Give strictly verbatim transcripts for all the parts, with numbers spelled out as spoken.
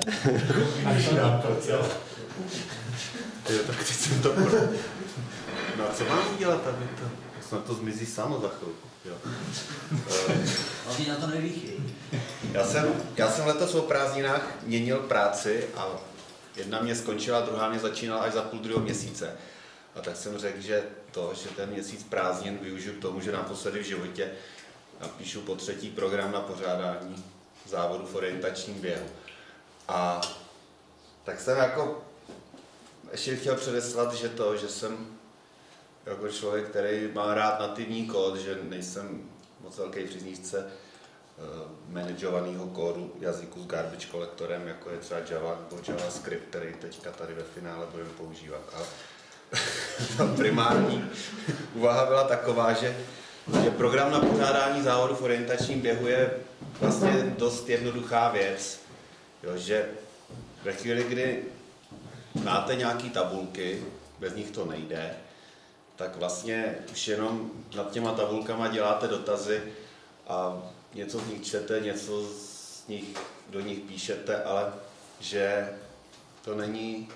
Jo, tak teď jsem to... No a co mám udělat, aby to... Snad to zmizí samo za chvilku, jo. Oni na to nevychvějí. Já jsem, já jsem letos o prázdninách měnil práci a jedna mě skončila, druhá mě začínala až za půl druhého měsíce. A tak jsem řekl, že to, že ten měsíc prázdnin využiju k tomu, že naposledy v životě napíšu po třetí program na pořádání závodu v orientačním běhu. A tak jsem jako ještě chtěl předeslat, že to, že jsem jako člověk, který má rád nativní kód, že nejsem moc velký příznivce uh, manažovaného kódu jazyku s garbage kolektorem, jako je třeba Java nebo JavaScript, který teďka tady ve finále budeme používat. Ale primární úvaha byla taková, že, že program na pořádání závodu v orientačním běhu je vlastně dost jednoduchá věc. Jo, že ve chvíli, kdy máte nějaké tabulky, bez nich to nejde, tak vlastně už jenom nad těma tabulkama děláte dotazy a něco z nich čtete, něco z nich, do nich píšete, ale že to není...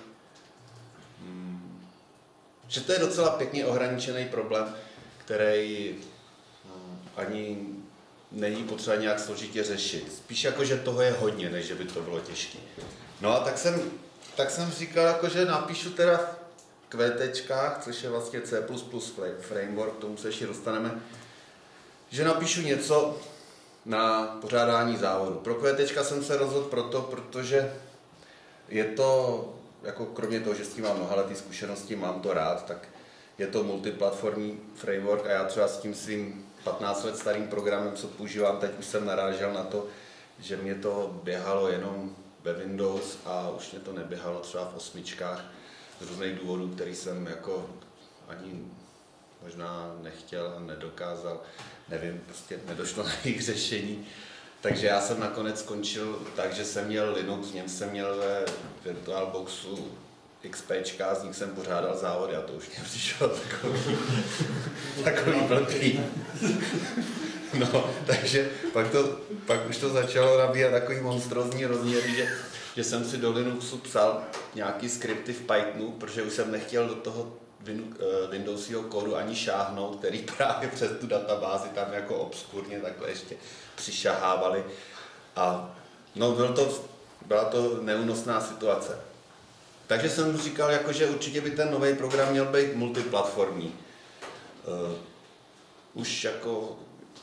Hmm, že to je docela pěkně ohraničený problém, který hmm, ani není potřeba nějak složitě řešit. Spíš jako, že toho je hodně, než že by to bylo těžké. No a tak jsem, tak jsem říkal, jako, že napíšu teda v QTčkách, což je vlastně C plus plus framework, k tomu se ještě dostaneme, že napíšu něco na pořádání závodu. Pro QTčka jsem se rozhodl proto, protože je to, jako kromě toho, že s tím mám mnohaletý zkušenosti, mám to rád, tak je to multiplatformní framework a já třeba s tím svým patnáct let starým programem, co používám, teď už jsem narážel na to, že mě to běhalo jenom ve Windows a už mě to neběhalo třeba v osmičkách z různých důvodů, který jsem jako ani možná nechtěl a nedokázal, nevím, prostě nedošlo na jejich řešení. Takže já jsem nakonec skončil tak, že jsem měl Linux, v něm jsem měl ve VirtualBoxu XPčka, z nich jsem pořádal závody a to už mě přišlo takový, takový blbý. No, takže pak, to, pak už to začalo nabíhat takový monstrózní rozměry, že, že jsem si do Linuxu psal nějaký skripty v Pythonu, protože už jsem nechtěl do toho Windowsového kódu ani šáhnout, který právě přes tu databázi tam jako obskurně takhle ještě přišahávali. A no, byl to, byla to neúnosná situace. Takže jsem říkal, jako, že určitě by ten nový program měl být multiplatformní. Uh, už jako,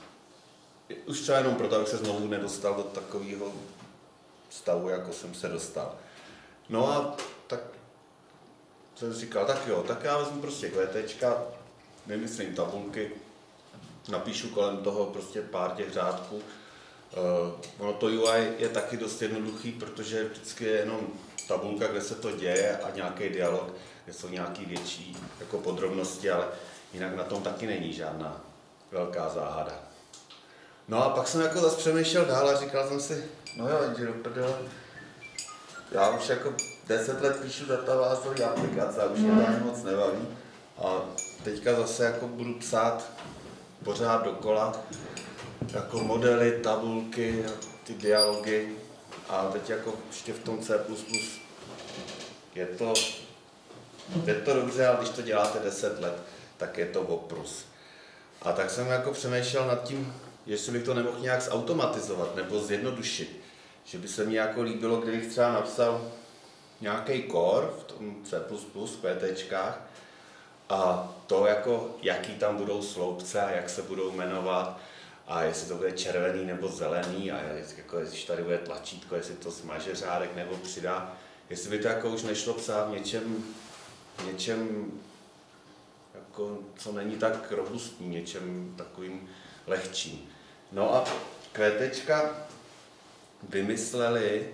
už třeba jenom proto, abych se znovu nedostal do takového stavu, jako jsem se dostal. No a tak jsem říkal, tak jo, tak já vezmu prostě QTčka, vymyslím tabulky, napíšu kolem toho prostě pár těch řádků. Uh, ono to U I je taky dost jednoduchý, protože vždycky je jenom tabulka, kde se to děje a nějaký dialog, kde jsou nějaké větší jako podrobnosti, ale jinak na tom taky není žádná velká záhada. No a pak jsem jako zase přemýšlel dál a říkal jsem si, no jo, jdi do prdele, já už jako deset let píšu databázové aplikace a už mě to ani moc nebaví. A teďka zase jako budu psát pořád dokola, jako modely, tabulky, ty dialogy. A teď jako ještě v tom C plus plus je to, je to dobře, ale když to děláte deset let, tak je to oprus. A tak jsem jako přemýšlel nad tím, jestli bych to nemohl nějak zautomatizovat nebo zjednodušit. Že by se mi jako líbilo, kdybych třeba napsal nějaký core v tom C plus plus, v QTčkách a to jako, jaký tam budou sloupce a jak se budou jmenovat a jestli to bude červený nebo zelený a jestli, jako, jestli tady bude tlačítko, jestli to smaže řádek nebo přidá. Jestli by to jako už nešlo psát v něčem, něčem jako, co není tak robustní, něčem takovým lehčím. No a QTčka vymysleli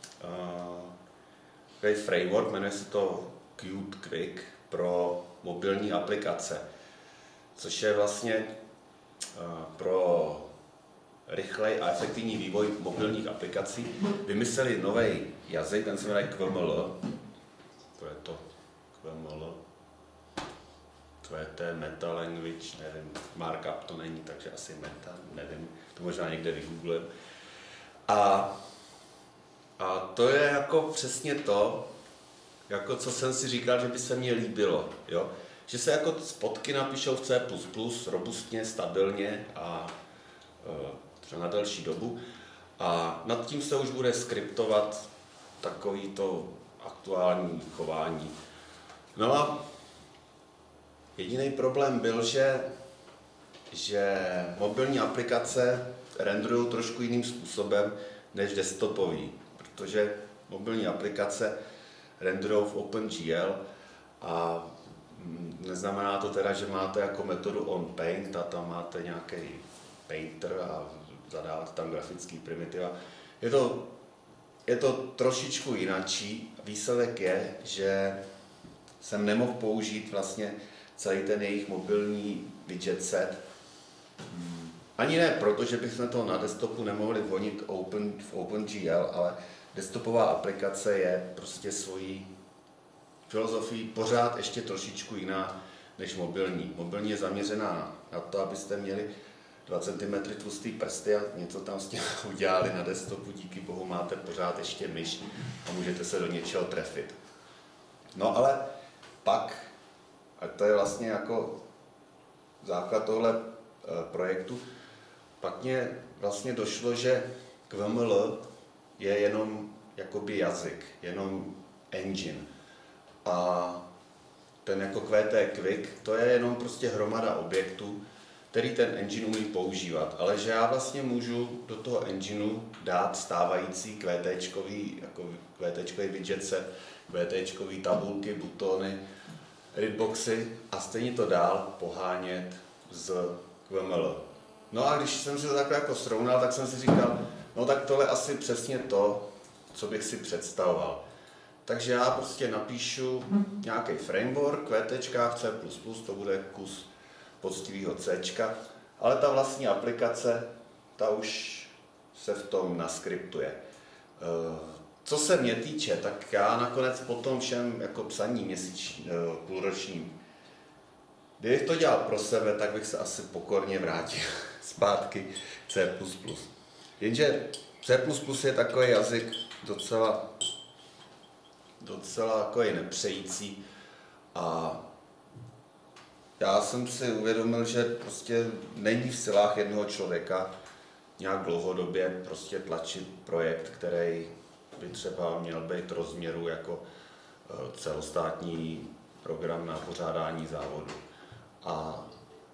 uh, framework, jmenuje se to Qt Quick pro mobilní aplikace, což je vlastně uh, pro rychlej a efektivní vývoj mobilních aplikací. Vymysleli nový jazyk, ten se jmenuje Q M L. To je to Q M L. To je to meta language, nevím, markup to není, takže asi meta, nevím, to možná někde vygooglím. A A to je jako přesně to, jako co jsem si říkal, že by se mně líbilo, jo? Že se jako spotky napíšou v C plus plus, robustně, stabilně a e, třeba na delší dobu. A nad tím se už bude skriptovat takový to aktuální chování. No a jediný problém byl, že, že mobilní aplikace renderují trošku jiným způsobem než desktopový, protože mobilní aplikace renderují v OpenGL a neznamená to teda, že máte jako metodu onPaint a tam máte nějaký painter a zadáváte tam grafický primitiva. Je to, je to trošičku jinačí. Výsledek je, že jsem nemohl použít vlastně celý ten jejich mobilní widget set. Ani ne proto, že bychom to na desktopu nemohli vonit open, v OpenGL, ale desktopová aplikace je prostě svojí filozofií pořád ještě trošičku jiná než mobilní. Mobilní je zaměřená na to, abyste měli dva centimetry tlustý prsty a něco tam s tím udělali na desktopu. Díky bohu máte pořád ještě myš a můžete se do něčeho trefit. No ale pak, a to je vlastně jako základ tohle projektu, pak mě vlastně došlo, že Q M L je jenom jakoby jazyk, jenom engine. A ten jako Q T Quick, to je jenom prostě hromada objektů, který ten engine umí používat. Ale že já vlastně můžu do toho engineu dát stávající QTčkový, jako QTčkový widget set, QTčkový tabulky, butony, editboxy a stejně to dál pohánět z Q M L. No a když jsem si to takhle jako srovnal, tak jsem si říkal, no tak tohle asi přesně to, co bych si představoval. Takže já prostě napíšu nějaký framework, QTčkách, C plus plus, to bude kus poctivého C, ale ta vlastní aplikace, ta už se v tom naskriptuje. Co se mě týče, tak já nakonec po tom všem jako psaní měsíční, půlročním, kdybych to dělal pro sebe, tak bych se asi pokorně vrátil zpátky C plus plus. Jenže C plus plus je takový jazyk docela, docela jako nepřející a já jsem si uvědomil, že prostě není v silách jednoho člověka nějak dlouhodobě prostě tlačit projekt, který by třeba měl být rozměru jako celostátní program na pořádání závodu. A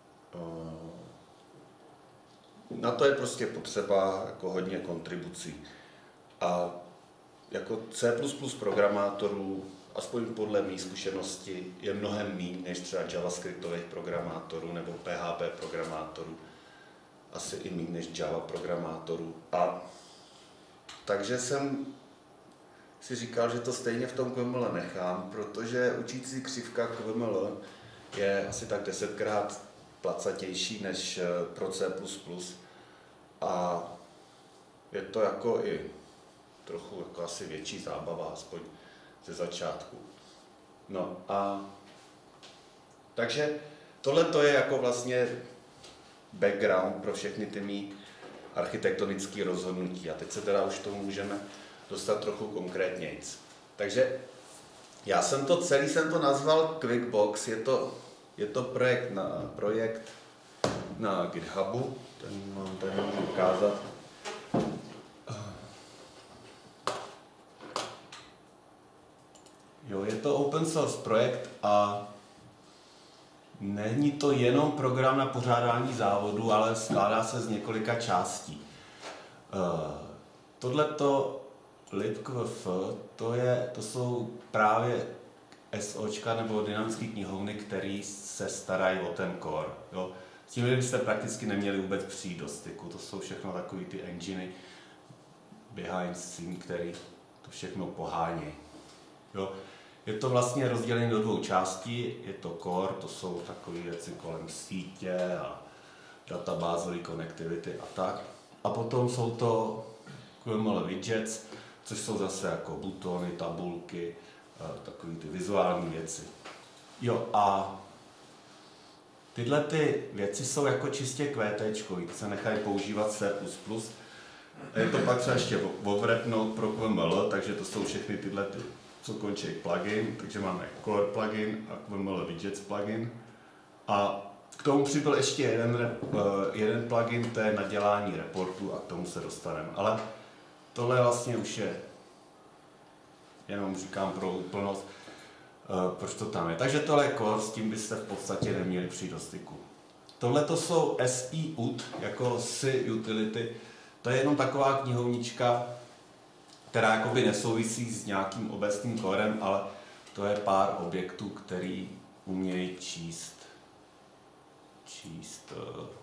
na to je prostě potřeba jako hodně kontribucí. A jako C plus plus programátorů, aspoň podle mé zkušenosti, je mnohem méně než třeba javascriptových programátorů nebo P H P programátorů. Asi i méně než Java programátorů. A takže jsem si říkal, že to stejně v tom Q M L nechám, protože učící křivka Q M L je asi tak desetkrát placatější než pro C plus plus. A je to jako i trochu jako asi větší zábava, aspoň ze začátku. No a takže tohle to je jako vlastně background pro všechny ty mý architektonické rozhodnutí. A teď se teda už tomu můžeme dostat trochu konkrétnějc. Takže já jsem to celý jsem to nazval Quickbox. Je to, je to projekt na, projekt na GitHubu. Ten mám tady můžu ukázat. Jo, je to open source projekt a není to jenom program na pořádání závodu, ale skládá se z několika částí. Uh, tohleto libqvf, to, je, to jsou právě SOčka nebo dynamické knihovny, které se starají o ten core. Jo. S tím byste prakticky neměli vůbec přijít do styku. To jsou všechno takové ty enginy behind scene, které to všechno pohánějí. Jo. Je to vlastně rozdělené do dvou částí. Je to core, to jsou takové věci kolem sítě a databázové connectivity a tak. A potom jsou to Q M L widgets, což jsou zase jako butony, tabulky, takové ty vizuální věci. Jo, a tyhle ty věci jsou jako čistě QTčkový, ty se nechají používat C plus plus je to pak třeba ještě overrapnout pro Q M L, takže to jsou všechny tyhle, ty, co končí plugin, takže máme Color plugin a Q M L Widgets plugin. A k tomu přibyl ještě jeden, jeden plugin, to je na dělání reportu a k tomu se dostaneme. Ale tohle vlastně už je, jenom říkám pro úplnost, proč to tam je. Takže tohle je core, s tím byste v podstatě neměli přijít do styku. Tohle to jsou S I U T, jako S I utility. To je jenom taková knihovnička, která jakoby nesouvisí s nějakým obecným corem, ale to je pár objektů, který umějí číst, číst,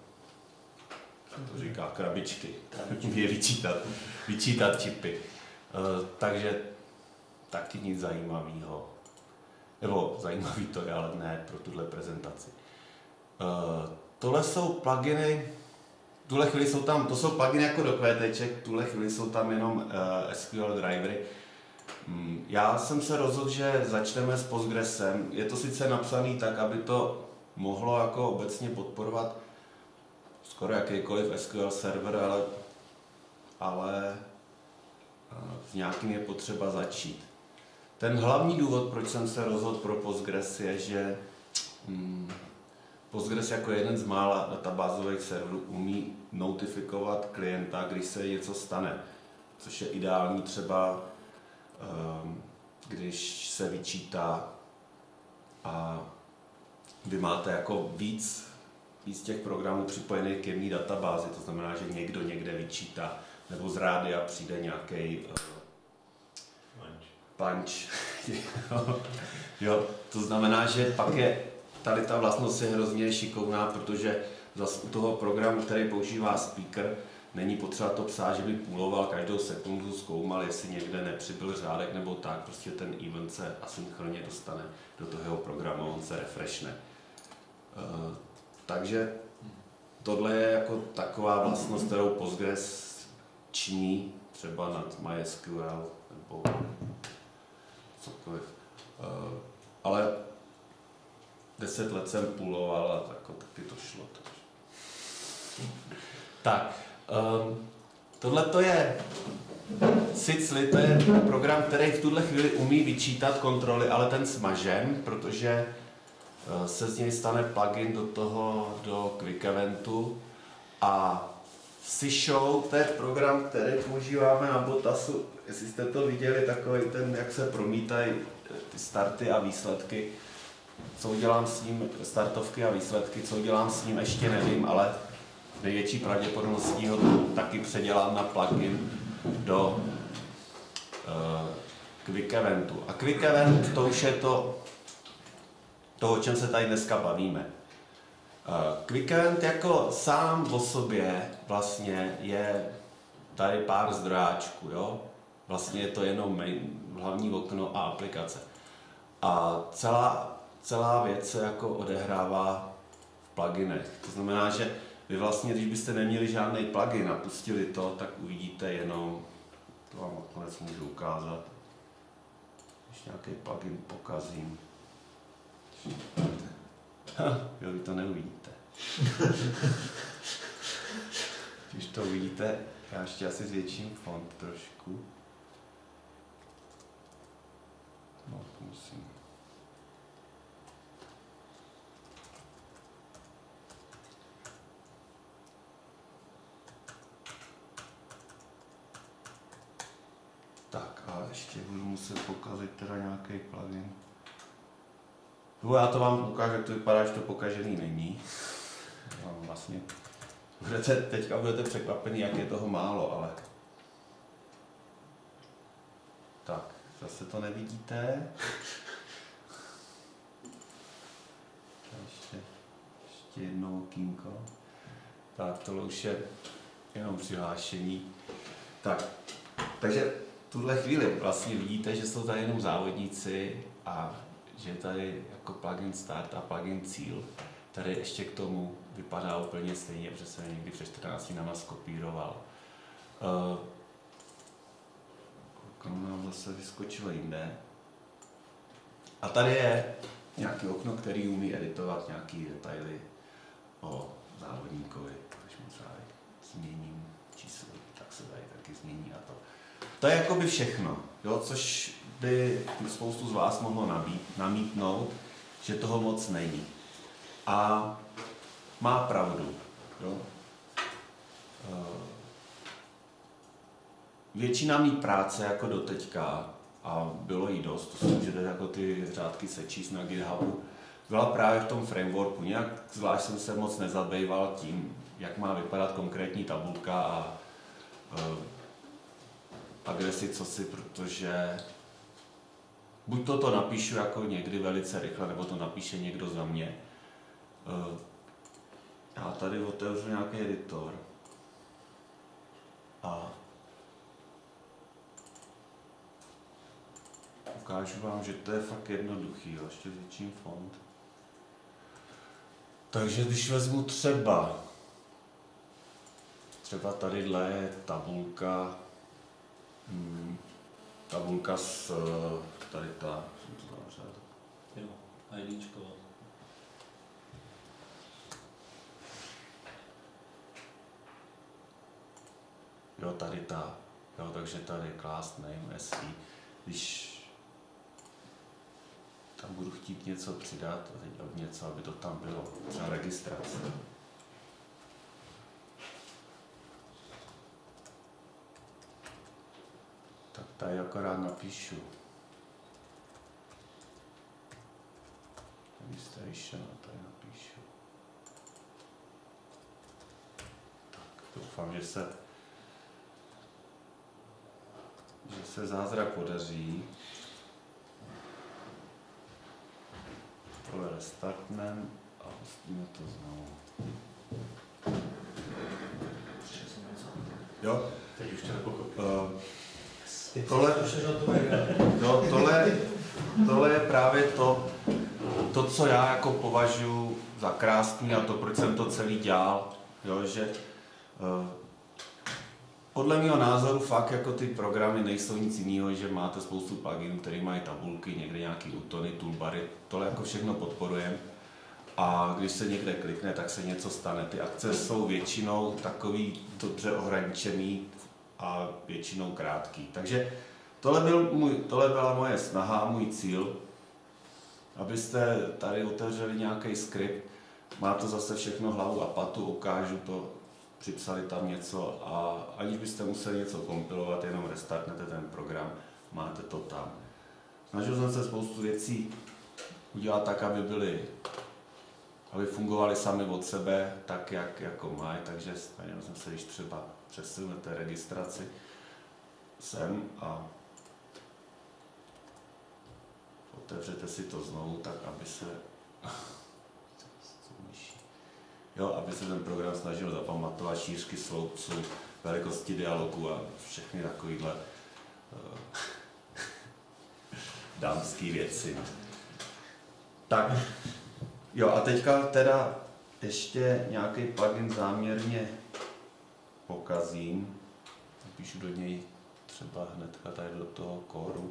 to říká, krabičky, umějí vyčítat, vyčítat čipy. Takže taky nic zajímavého. Nebo zajímavý to je, ale ne pro tuhle prezentaci. Tohle jsou pluginy, v tuhle chvíli jsou tam, to jsou pluginy jako do QTček, v tuhle chvíli jsou tam jenom uh, S Q L drivery. Hmm, já jsem se rozhodl, že začneme s Postgresem. Je to sice napsaný tak, aby to mohlo jako obecně podporovat skoro jakýkoliv S Q L server, ale, ale uh, s nějakým je potřeba začít. Ten hlavní důvod, proč jsem se rozhodl pro Postgres, je, že hmm, Postgres jako jeden z mála databázových serverů umí notifikovat klienta, když se něco stane, což je ideální třeba, když se vyčítá a vy máte jako víc, víc těch programů připojených k jedné databázi, to znamená, že někdo někde vyčítá, nebo z rádia přijde nějaký punch. Jo, to znamená, že pak je tady ta vlastnost je hrozně šikovná, protože zase u toho programu, který používá speaker, není potřeba to psát, že by půloval každou sekundu, zkoumal, jestli někde nepřibyl řádek nebo tak, prostě ten event se asynchronně dostane do toho programu, on se refreshne. Uh, takže tohle je jako taková vlastnost, kterou Postgres činí třeba nad MySQL nebo cokoliv. Uh, ale deset let jsem půloval a tak, taky to šlo. Tak, um, tohle to je Sicily, to je program, který v tuhle chvíli umí vyčítat kontroly, ale ten smažen, protože uh, se z něj stane plugin do toho, do Quick Eventu a Syshow, to je program, který používáme na Botasu, jestli jste to viděli, takový ten, jak se promítají ty starty a výsledky. Co udělám s ním, startovky a výsledky, co udělám s ním, ještě nevím, ale největší pravděpodobností ho taky předělám na plugin do uh, Quick Eventu. A Quick Event, to už je to, to, o čem se tady dneska bavíme. Uh, Quick Event jako sám o sobě vlastně je tady pár zdrojáčků, jo? Vlastně je to jenom main, hlavní okno a aplikace. A celá Celá věc se jako odehrává v pluginech. To znamená, že vy vlastně, když byste neměli žádný plugin a pustili to, tak uvidíte jenom, to vám nakonec můžu ukázat, když nějaký plugin pokazím. Jo, vy to neuvidíte. Když to uvidíte, já ještě asi zvětším font trošku. No, to musím. Tak a ještě budu muset pokazit teda nějaký plugin. No, já to vám ukážu, jak to vypadá, že to pokažený není. No, vlastně budete, teďka budete překvapení, jak je toho málo, ale... Tak, zase to nevidíte. Ještě, ještě jedno okýnko. Tak, tohle už je jenom přihlášení. Tak, takže v tuhle chvíli vlastně vidíte, že jsou tady jenom závodníci a že je tady jako plugin start a plugin cíl. Tady ještě k tomu vypadá úplně stejně, protože jsem někdy před čtrnácti dnama skopíroval. Okno nám zase vyskočilo jinde. A tady je nějaké okno, který umí editovat nějaké detaily o závodníkovi, když mu třeba změním číslo, tak se tady taky změní a to. To je jakoby všechno, jo, což by spoustu z vás mohlo nabít, namítnout, že toho moc není. A má pravdu, jo. Většina mý práce jako doteďka, a bylo jí dost, to si můžete jako ty řádky sečíst na GitHubu, byla právě v tom frameworku. Nějak zvlášť jsem se moc nezabýval tím, jak má vypadat konkrétní tabulka a uh, a kde si co si, protože buď to to napíšu jako někdy velice rychle, nebo to napíše někdo za mě. Uh, já tady otevřu nějaký editor a ukážu vám, že to je fakt jednoduchý, jo, ještě zvětším font. Takže když vezmu třeba, třeba tadyhle je tabulka, hmm, tabulka s, tady ta, jsem to zavřel. Jo, IDčko. Jo, tady ta, jo, takže tady class name, S I. Když tam budu chtít něco přidat, a teď něco, aby to tam bylo, třeba registrace. Tak tady akorát napíšu registration a tady napíšu. Tak, doufám, že se že se zázrak podaří. Tohle restartneme a pustíme to znovu. Jo? Teď už tě nepochopím. Uh, tohle, no, tohle, tohle je právě to, to, co já jako považuji za krásný a to, proč jsem to celý dělal, jo, že uh, podle mého názoru fakt jako ty programy nejsou nic jiného, že máte spoustu pluginů, které mají tabulky, někde nějaký butony, toolbary, tohle jako všechno podporujeme. A když se někde klikne, tak se něco stane. Ty akce jsou většinou takový dobře ohraničený a většinou krátký. Takže tohle, byl můj, tohle byla moje snaha, můj cíl, abyste tady otevřeli nějaký skript. Má to zase všechno hlavu a patu, ukážu to, připsali tam něco a aniž byste museli něco kompilovat, jenom restartnete ten program, máte to tam. Snažil jsem se spoustu věcí udělat tak, aby byly, aby fungovaly sami od sebe, tak jak jako mají, takže snažil jsem se, když třeba přesunete registraci sem a otevřete si to znovu, tak aby se Jo, aby se ten program snažil zapamatovat šířky sloupců, velikosti dialogu a všechny takovýhle uh, dámský věci. Tak, jo a teďka teda ještě nějaký plugin záměrně pokazím. Napíšu do něj třeba hnedka tady do toho kóru.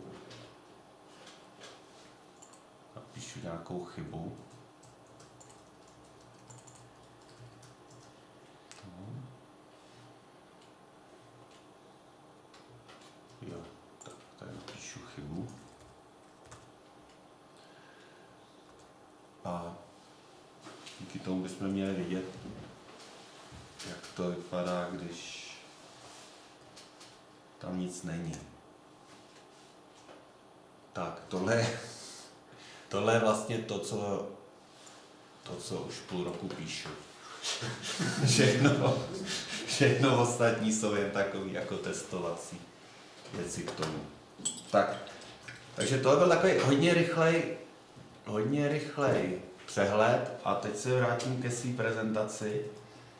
Napíšu nějakou chybu. Jo, tak tady napíšu chybu. A díky tomu bychom měli vidět, jak to vypadá, když tam nic není. Tak, tohle, tohle je vlastně to, co, to, co už půl roku píšu. Všechno, všechno ostatní jsou jen takový jako testovací věci k tomu. Tak, takže tohle byl takový hodně rychlej, hodně rychlej přehled a teď se vrátím ke své prezentaci.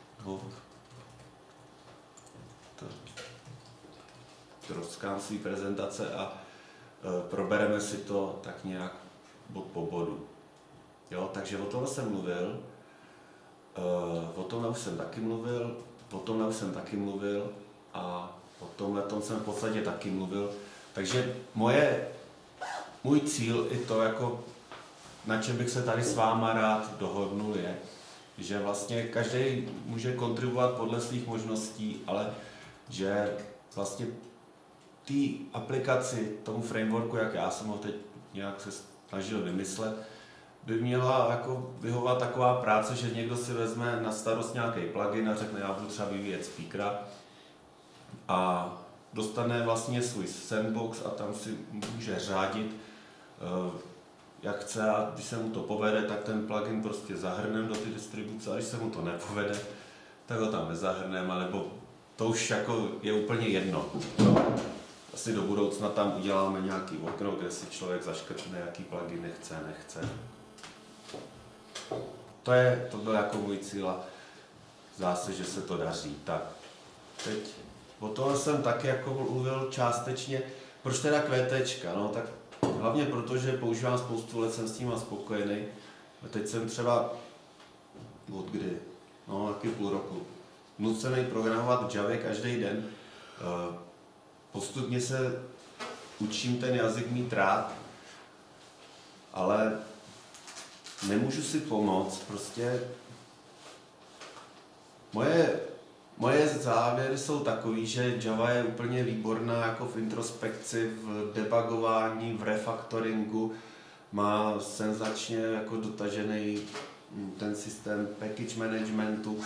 Troskám své prezentace a e, probereme si to tak nějak bod po bodu. Jo, takže o tom jsem mluvil, e, o tomhle už jsem taky mluvil, o tomhle už jsem taky mluvil a o tomhle tom jsem v podstatě taky mluvil. Takže moje, můj cíl i to, jako, na čem bych se tady s váma rád dohodnul, je, že vlastně každý může kontribuovat podle svých možností, ale že vlastně té aplikaci, tomu frameworku, jak já jsem ho teď nějak se snažil vymyslet, by měla jako vyhovovat taková práce, že někdo si vezme na starost nějaký plugin a řekne, já budu třeba vyvíjet speakera a dostane vlastně svůj sandbox a tam si může řádit, jak chce, a když se mu to povede, tak ten plugin prostě zahrneme do ty distribuce, a když se mu to nepovede, tak ho tam nezahrneme, nebo to už jako je úplně jedno. No, asi do budoucna tam uděláme nějaký okno, kde si člověk zaškrtne, jaký plugin chce, nechce. To, je, to byl jako můj cíl a zdá se, že se to daří. Tak, teď o tohle jsem taky jako mluvil částečně. Proč teda QTčka? No, tak hlavně proto, že používám spoustu let, jsem s tím spokojený. A teď jsem třeba od kdy? No, taky půl roku. Nucený programovat v Javě každý den. Postupně se učím ten jazyk mít rád, ale nemůžu si pomoct. Prostě moje, moje závěry jsou takový, že Java je úplně výborná jako v introspekci, v debugování, v refactoringu, má senzačně jako dotažený ten systém package managementu,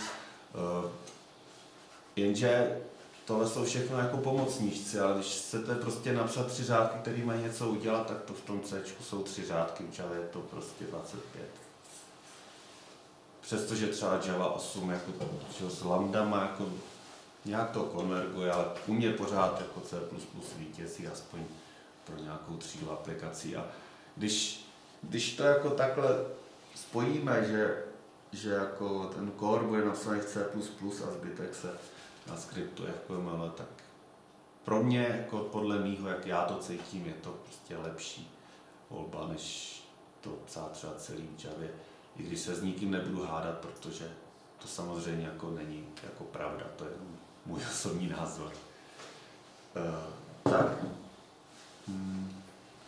jenže tohle jsou všechno jako pomocníčci, ale když chcete prostě napsat tři řádky, které mají něco udělat, tak to v tom C jsou tři řádky, v Java je to prostě dvacet pět. Přestože třeba Java osm jako to, s lambdama jako nějak to konverguje, ale u mě pořád jako C plus plus vítězí aspoň pro nějakou třídu aplikací. A když, když to jako takhle spojíme, že, že jako ten core bude napsaný v C plus plus a zbytek se na skriptu F Q M L, tak pro mě, jako podle mýho, jak já to cítím, je to prostě lepší volba, než to psát třeba celý v Javě. I když se s nikým nebudu hádat, protože to samozřejmě jako není jako pravda, to je můj osobní názor. Uh, tak. Hmm.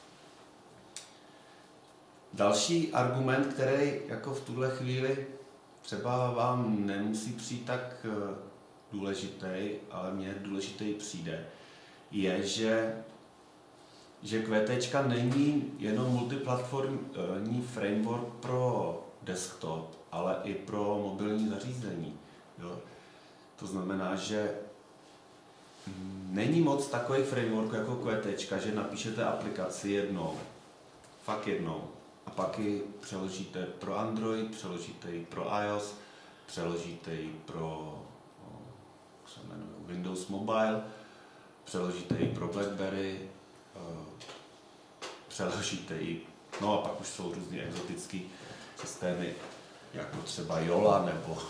Další argument, který jako v tuhle chvíli třeba vám nemusí přijít tak důležitý, ale mně důležitý přijde, je, že, že QTčka není jenom multiplatformní framework pro desktop, ale i pro mobilní zařízení. Jo? To znamená, že není moc takových frameworků jako QTčka, že napíšete aplikaci jednou, fakt jednou, a pak ji přeložíte pro Android, přeložíte ji pro iOS, přeložíte ji pro se jmenuje Windows Mobile, přeložíte ji pro BlackBerry, přeložíte ji, no a pak už jsou různé exotické systémy, jako třeba Jola nebo uh,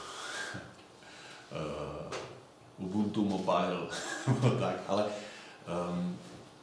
Ubuntu Mobile, nebo tak, ale um,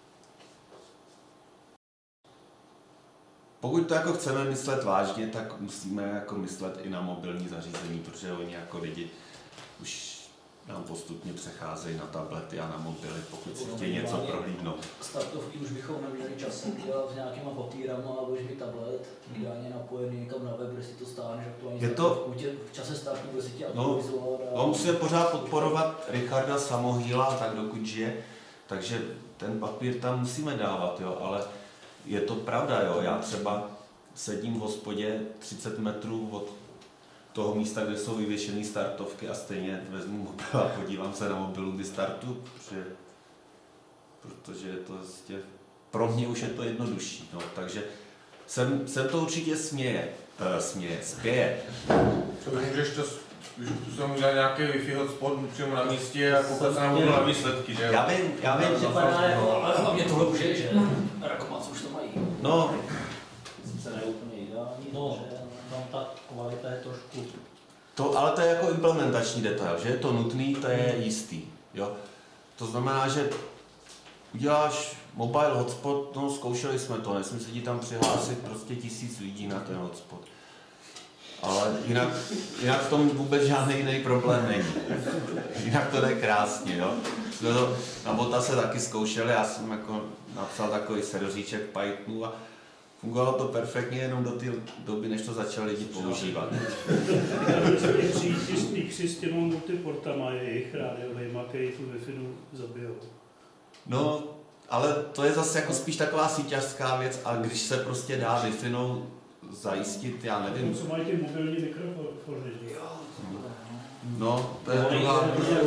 pokud to jako chceme myslet vážně, tak musíme jako myslet i na mobilní zařízení, protože oni jako lidi už nám postupně přecházejí na tablety a na mobily, pokud si chtějí něco prohlídnout. Startovky už bychom neměli časem dělat s nějakýma papírama a budeš mít tablet, ideálně napojený někam na web, kde si to stáhneš aktuálně startovku, v čase startu bude si tě aktualizovat. No, on musí pořád podporovat Richarda Samohýla, tak dokud žije, takže ten papír tam musíme dávat, jo, ale je to pravda, jo, já třeba sedím v hospodě třicet metrů od toho místa, kde jsou vyvěšené startovky a stejně vezmu mobil a podívám se na mobilu, kdy startu, protože, protože je to vlastně, pro mě už je to jednodušší, no, takže jsem, jsem to určitě směje, uh, směje, spěje. Co můžeš to, když jsem udělal nějaký Wi-Fi hotspot přímo na místě a koukat se na mobil na výsledky, že jo? Já vím, já vím. To vypadá jako, ale mě tohle už je, že Rakomac už to mají. No. Sice ne úplně ideální, no, že... tam ta kvalita je trošku... To, ale to je jako implementační detail, že je to nutný, to je jistý, jo. To znamená, že uděláš mobile hotspot, no zkoušeli jsme to, nesmí se ti tam přihlásit prostě tisíc lidí na ten hotspot. Ale jinak, jinak v tom vůbec žádný jiný problém není. Jinak to jde krásně, jo. Jsme to na Bota se taky zkoušeli, já jsem jako napsal takový serveříček Pythonu a Fungovalo to perfektně jenom do té doby, než to začali lidi používat. Přijít z Pixy s těma multiportama jejich rádiovejma, který tu Wi-Fi zabijou. No, ale to je zase jako spíš taková síťařská věc a když se prostě dá Wi-Fi zajistit, já nevím. Co mají ty mobilní mikrofony? No, to je druhá.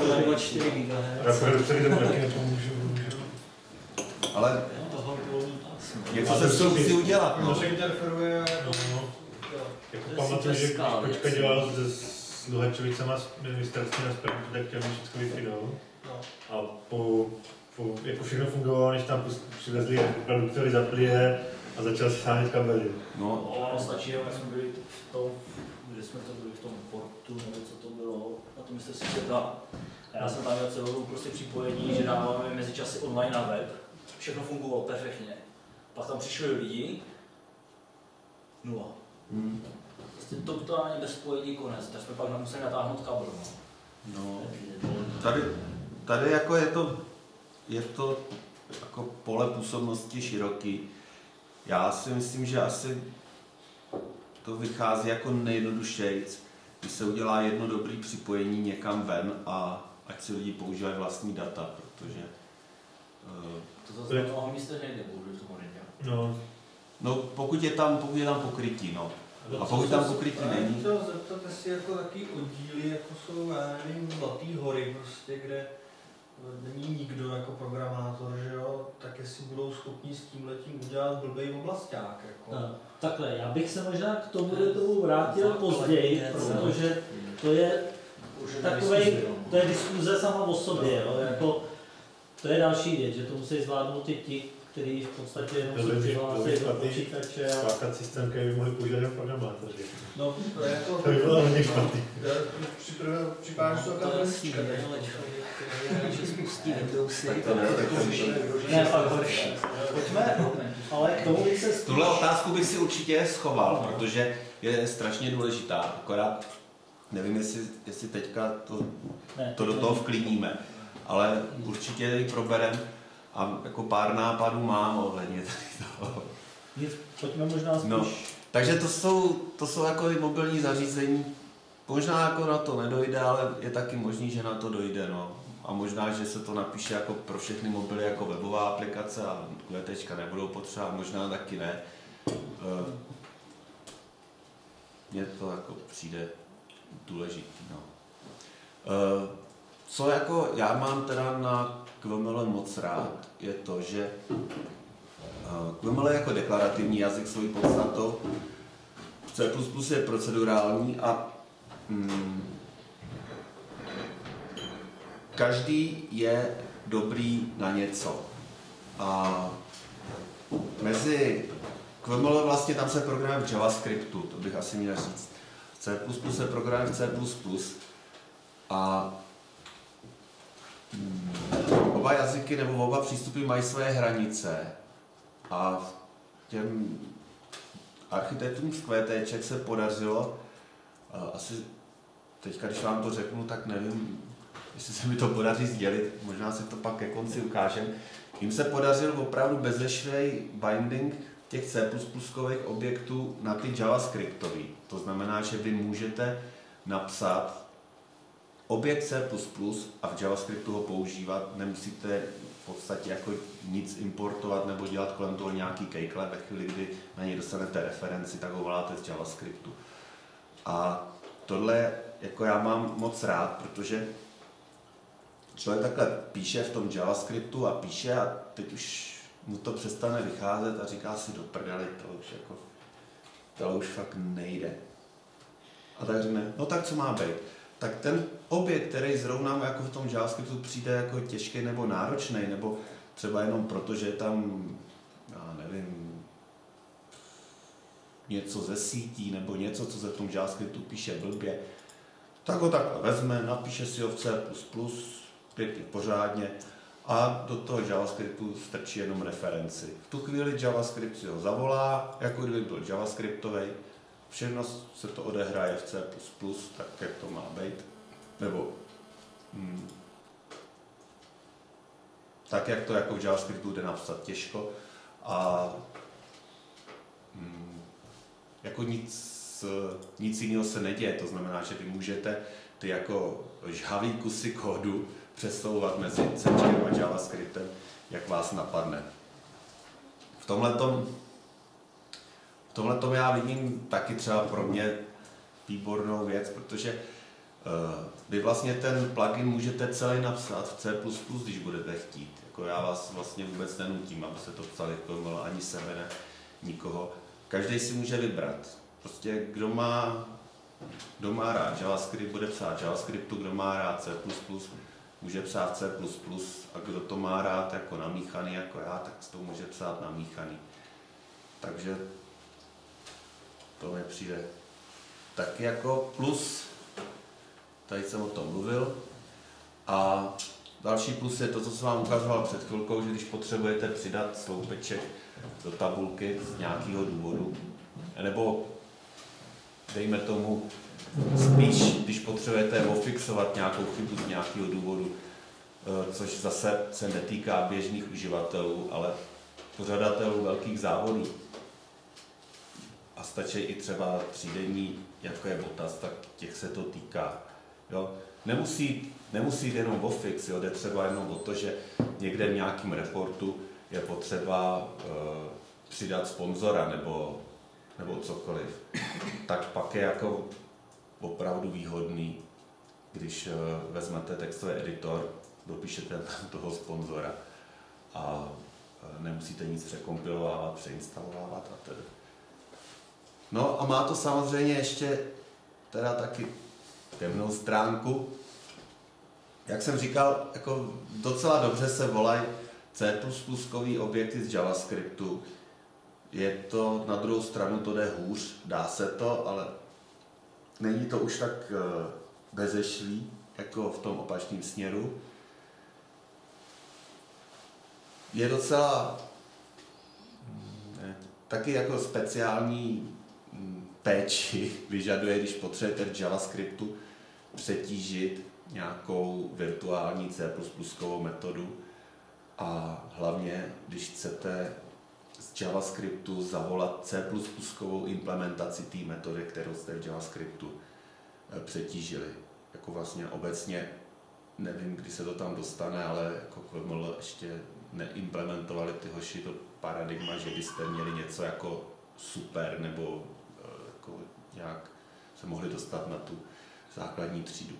Ale něco se s tím musí udělat. No, že interferuje. Jako pamatuju, že když Kočka dělal s Luhačovicama s ministerstvím na Spermu, tak chtěl mít všechno Wi-Fi. A po, po, jako všechno fungovalo, než tam přivezli produktory, zapli je a začal se sánět kabely. No, ono stačí, jak jsme byli v tom, kde jsme to byli v tom portu, nebo co to bylo, na tom jste si světa. A já jsem tam měl celou prostě připojení, že dáváme mezičasy online na web. Všechno fungovalo perfektně. Pak tam přišli lidi, nula. Hmm. Prostě totálně bez spojení konec, tak jsme pak museli natáhnout kabel. No. No, tady, tady jako je to, je to jako pole působnosti široký. Já si myslím, že asi to vychází jako nejjednodušejc, když se udělá jedno dobré připojení někam ven a ať si lidi používají vlastní data, protože uh, to zase na mnoho místech nejde, budu to možná. No. No, pokud je tam, pokud je tam pokrytí, no. A pokud tam pokrytí není. To zeptat, jestli jako takový oddíly, jako jsou, já nevím, Zlatý hory prostě, kde není nikdo jako programátor, že jo, tak jestli budou schopni s tímhletím udělat blbej oblasták, jako. No, takhle, já bych se možná k tomu do toho vrátil později, protože to je takovej, to je diskuze sama o sobě, jo, jako, to je další věc, že to musí zvládnout i ti, který v podstatě jenom se přihlásí do počítače. Spákat systém, který by mohli použít jen programátoři. No, to je jako... To by bylo hodně špatný. Připadá, že to taková listička. Že spustí Windowsy. Ne, fakt horší. Pojďme, ale k tomu bych se spíš... Tuhle otázku bych si určitě schoval, protože je strašně důležitá, akorát nevím, jestli, jestli teďka to, to do toho vklíníme, ale určitě ji proberem. A jako pár nápadů mám ohledně tady toho. Nic, pojďme možná spíš. No, takže to jsou, to jsou jako mobilní zařízení. Možná jako na to nedojde, ale je taky možný, že na to dojde. No. A možná, že se to napíše jako pro všechny mobily jako webová aplikace a QTčka nebudou potřeba, možná taky ne. Mně to jako přijde důležitý. No. Co jako já mám teda na Q M L moc rád, je to, že Q M L je jako deklarativní jazyk svojí podstatou, C plus plus je procedurální a mm, každý je dobrý na něco. A mezi Q M L vlastně tam se programuje v JavaScriptu, to bych asi měl říct. C plus plus se programuje v C plus plus a oba jazyky nebo oba přístupy mají své hranice a těm architektům z QTček se podařilo, asi teďka, když vám to řeknu, tak nevím, jestli se mi to podaří sdělit, možná si to pak ke konci ukážem. Jim se podařil opravdu bezvešvej binding těch C plus plus objektů na ty JavaScriptový. To znamená, že vy můžete napsat objekt C plus plus a v JavaScriptu ho používat, nemusíte v podstatě jako nic importovat nebo dělat kolem toho nějaký kejkle, ve chvíli, kdy na něj dostanete referenci, tak ho voláte z JavaScriptu. A tohle jako já mám moc rád, protože člověk takhle píše v tom JavaScriptu a píše a teď už mu to přestane vycházet a říká si do prdeli, to už jako, to už fakt nejde. A tak řekne, no tak co má být? Tak ten objekt, který zrovna jako v tom JavaScriptu přijde jako těžký nebo náročný, nebo třeba jenom proto, že je tam, já nevím, něco ze sítí, nebo něco, co se v tom JavaScriptu píše blbě, tak ho takhle vezme, napíše si ho v C plus plus, pěkně pořádně a do toho JavaScriptu strčí jenom referenci. V tu chvíli JavaScript si ho zavolá, jako kdyby byl JavaScriptovej, všechno se to odehraje v C plus plus, tak jak to má být, nebo hmm, tak, jak to jako v JavaScriptu jde napsat těžko. A nic, nic jiného se neděje. To znamená, že vy můžete ty jako žhavý kusy kódu přesouvat mezi C a JavaScriptem, jak vás napadne. V tomhletom, v tomhletom já vidím taky třeba pro mě výbornou věc, protože uh, vy vlastně ten plugin můžete celý napsat v C plus plus, když budete chtít. Jako já vás vlastně vůbec nenutím, aby se to psali, jako ani sebe, ne, nikoho. Každý si může vybrat. Prostě kdo má, kdo má rád JavaScript, bude psát JavaScriptu, kdo má rád C plus plus, může psát C plus plus, a kdo to má rád jako namíchaný jako já, tak to může psát namíchaný. Takže to mi přijde taky jako plus. Tady jsem o tom mluvil. A další plus je to, co jsem vám ukazoval před chvilkou, že když potřebujete přidat sloupeček do tabulky z nějakého důvodu, nebo dejme tomu spíš, když potřebujete ofixovat nějakou chybu z nějakého důvodu, což zase se netýká běžných uživatelů, ale pořadatelů velkých závodů. A stačí i třeba třídenní, jako je Botas, tak těch se to týká. Jo? Nemusí, nemusí jít jenom o fix, jo? Jde třeba jenom o to, že někde v nějakém reportu je potřeba uh, přidat sponzora nebo, nebo cokoliv. Tak pak je jako opravdu výhodný, když uh, vezmete textový editor, dopíšete tam toho sponzora a uh, nemusíte nic překompilovávat, přeinstalovávat a tedy. No a má to samozřejmě ještě teda taky temnou stránku. Jak jsem říkal, jako docela dobře se volají C plus plus kový objekty z JavaScriptu. Je to, na druhou stranu to jde hůř, dá se to, ale není to už tak bezešlý, jako v tom opačném směru. Je docela ne, taky jako speciální péči vyžaduje, když potřebujete v JavaScriptu přetížit nějakou virtuální C plus plus kovou metodu a hlavně, když chcete z JavaScriptu zavolat C plus plus kovou implementaci té metody, kterou jste v JavaScriptu přetížili. Jako vlastně obecně, nevím, kdy se to tam dostane, ale jako Q M L ještě neimplementovali ty hoši to paradigma, že byste měli něco jako super nebo jako nějak se mohli dostat na tu základní třídu.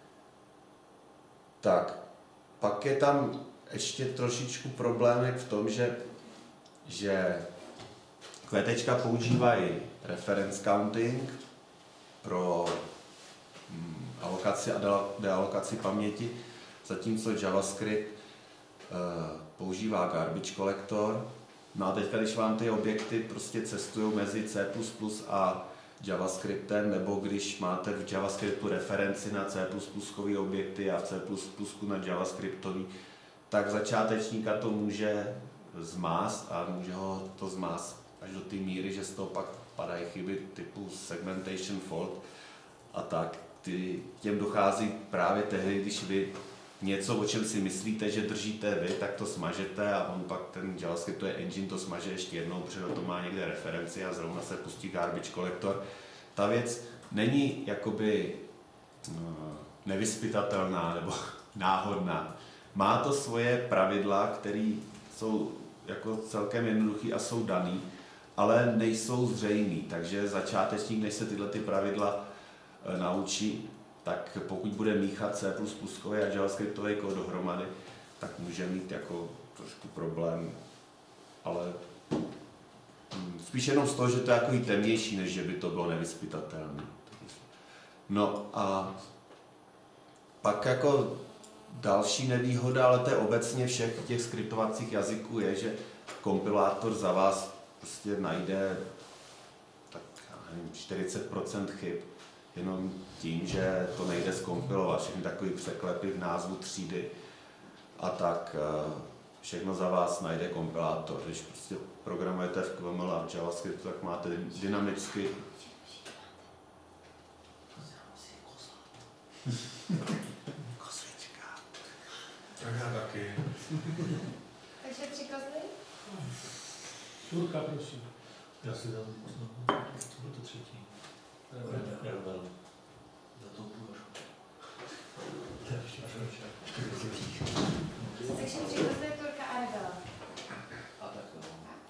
Tak, pak je tam ještě trošičku problémek v tom, že, že QTčka používají reference counting pro hm, alokaci a dealokaci paměti, zatímco JavaScript eh, používá garbage collector. No a teďka, když vám ty objekty prostě cestují mezi C plus plus a JavaScriptem, nebo když máte v JavaScriptu referenci na C plus plus kový objekty a v C plus plus na JavaScriptový, tak začátečníka to může zmást a může ho to zmást až do té míry, že z toho pak padají chyby typu segmentation fault a tak. Ty, těm dochází právě tehdy, když vy něco, o čem si myslíte, že držíte vy, tak to smažete a on pak ten JavaScript, to je engine, to smaže ještě jednou, protože to má někde referenci a zrovna se pustí garbage collector. Ta věc není jakoby nevyzpytatelná nebo náhodná. Má to svoje pravidla, které jsou jako celkem jednoduchý a jsou daný, ale nejsou zřejmý, takže začátečník, než se tyhle ty pravidla naučí, tak pokud bude míchat C plus plus a JavaScriptový kód dohromady, tak může mít jako trošku problém, ale spíš jenom z toho, že to je jako temnější, než že by to bylo nevyzpytatelné. No a pak jako další nevýhoda, ale to je obecně všech těch skriptovacích jazyků, je, že kompilátor za vás prostě najde tak nevím, čtyřicet procent chyb. Jenom tím, že to nejde zkompilovat, všechny takové překlepy v názvu třídy a tak všechno za vás najde kompilátor. Když prostě programujete v Q M L a v JavaScriptu, tak máte dynamicky Koslička. Tak já taky. Takže tři kozly? Turka, prosím. Já si dám, co bylo to třetí? Rebel. Za to půjdu. Takže přihozuje Turka a Rebela. A tak jo.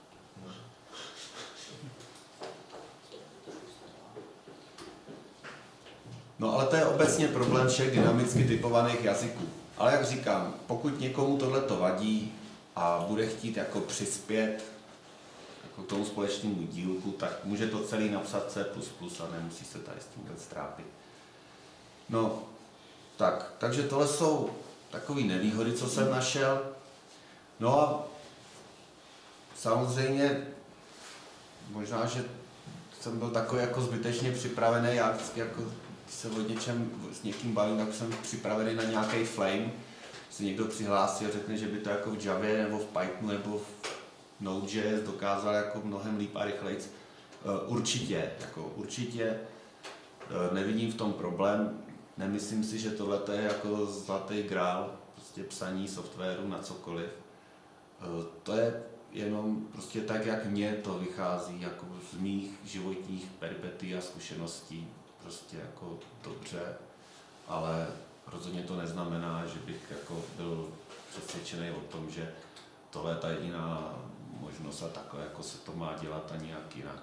No ale to je obecně problém všech dynamicky typovaných jazyků. Ale jak říkám, pokud někomu tohleto vadí a bude chtít jako přispět jako k tomu společnému dílku, tak může to celý napsat C plus plus a nemusí se tady s tím vůbec trápit. No, tak, takže tohle jsou takové nevýhody, co jsem našel. No a samozřejmě, možná, že jsem byl takový jako zbytečně připravený, já vždycky jako se o něčem s někým bavím, tak jsem připravený na nějaký flame. Se někdo přihlásí a řekne, že by to jako v Javě nebo v Pythonu nebo v Node.js dokázal jako mnohem líp a rychleji. Určitě, jako určitě nevidím v tom problém. Nemyslím si, že tohle je jako zlatý grál, prostě psaní softwaru na cokoliv. To je jenom prostě tak, jak mně to vychází jako z mých životních peripetí a zkušeností. Prostě jako dobře, ale rozhodně to neznamená, že bych jako byl přesvědčený o tom, že tohle je ta jediná možnost a takhle jako se to má dělat a nějak jinak.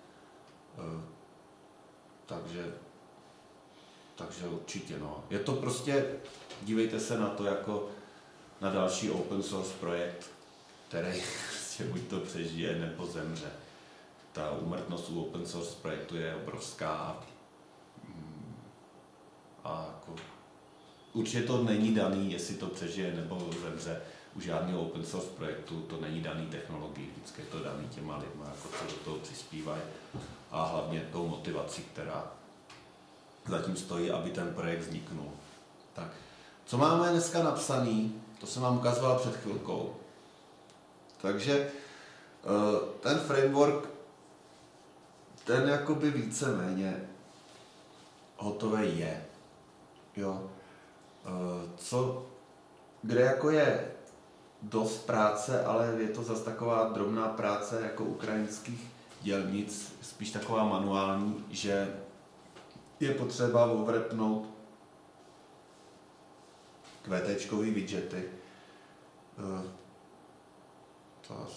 Takže, takže určitě no. Je to prostě, dívejte se na to jako na další open source projekt, který prostě buď to přežije nebo zemře. Ta úmrtnost u open source projektu je obrovská. A jako, určitě to není daný, jestli to přežije nebo zemře. U žádného open source projektu to není daný technologií, vždycky je to daný těma lidma, jako co do toho přispívají a hlavně tou motivací, která zatím stojí, aby ten projekt vzniknul. Tak, co máme dneska napsaný, to jsem vám ukazoval před chvilkou. Takže ten framework, ten jakoby víceméně hotový je. Jo. Co, kde jako je dost práce, ale je to zase taková drobná práce jako ukrajinských dělnic, spíš taková manuální, že je potřeba overpnout kvétéčkový widgety. To,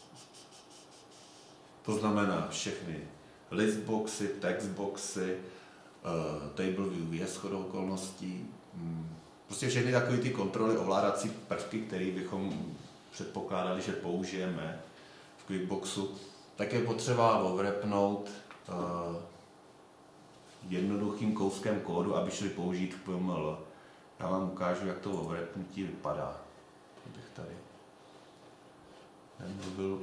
to znamená všechny listboxy, textboxy, Uh, table view je shodou okolností. Hmm. Prostě všechny takové ty kontroly, ovládací prvky, které bychom předpokládali, že použijeme v Quickboxu, tak je potřeba overpnout uh, jednoduchým kouskem kódu, aby šli použít v P M L. Já vám ukážu, jak to overpnutí vypadá. Bych tady nemluvil.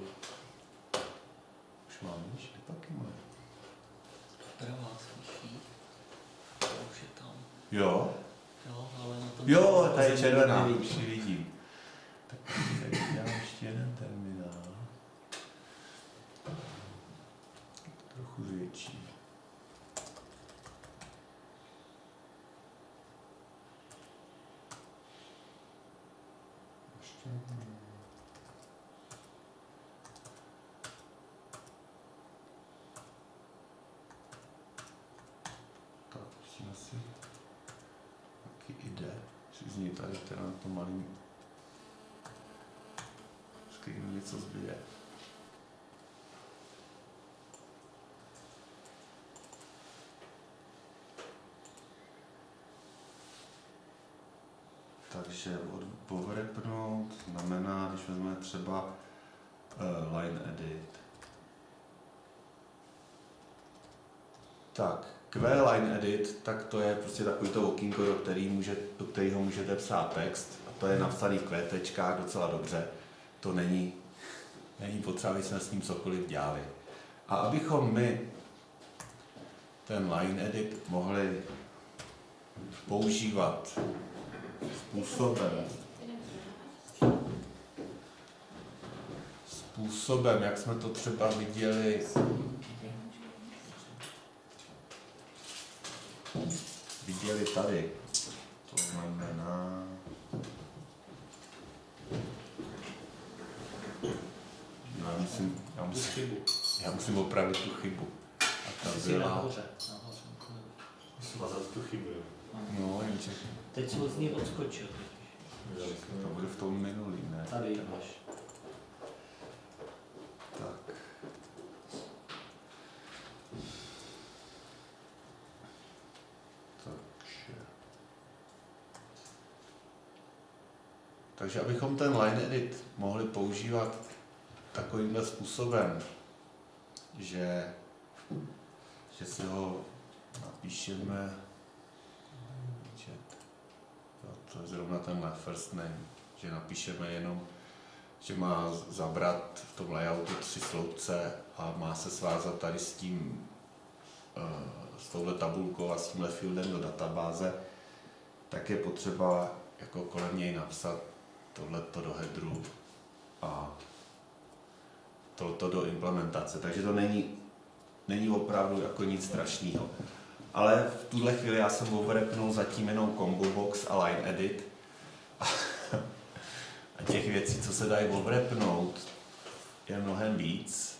Už mám nič, taky moje. Pravá slyší. Už je tam. Jo? Jo, ale na tom... Jo, tady je červená, už ji vidím. Tak tady dělám ještě jeden terminál. Trochu větší. Ještě asi taky jde, si z něj tady teda na to malý screenu něco zbyde. Takže overpnout znamená, když vezmeme třeba uh, line edit. Tak, Q-line edit, tak to je prostě takový to okýnko, do, který může, do kterého můžete psát text. A to je napsaný v kvétečkách docela dobře. To není, není potřeba, aby jsme s ním cokoliv dělali. A abychom my ten line edit mohli používat způsobem, způsobem, jak jsme to třeba viděli viděli tady, to znamená, já musím, já musím, Já musím opravit tu chybu. A ta byla... Nahoře. Nahoře. Smazat tu chybu, jo. No, jenže... Teď jsem z ní odskočil. To bude v tom minulý, ne? Tady máš. Tak. Takže... Takže abychom ten line edit mohli používat takovýmhle způsobem, že, že si ho napíšeme, že to je zrovna tenhle first name, že napíšeme jenom, že má zabrat v tom layoutu tři sloupce a má se svázat tady s tím, s touhle tabulkou a s tímhle fieldem do databáze, tak je potřeba jako kolem něj napsat tohleto do headeru a tohleto do implementace. Takže to není, není opravdu jako nic strašného. Ale v tuhle chvíli já jsem overrapnul zatím jenom combo box a line edit. A těch věcí, co se dají overrapnout, je mnohem víc.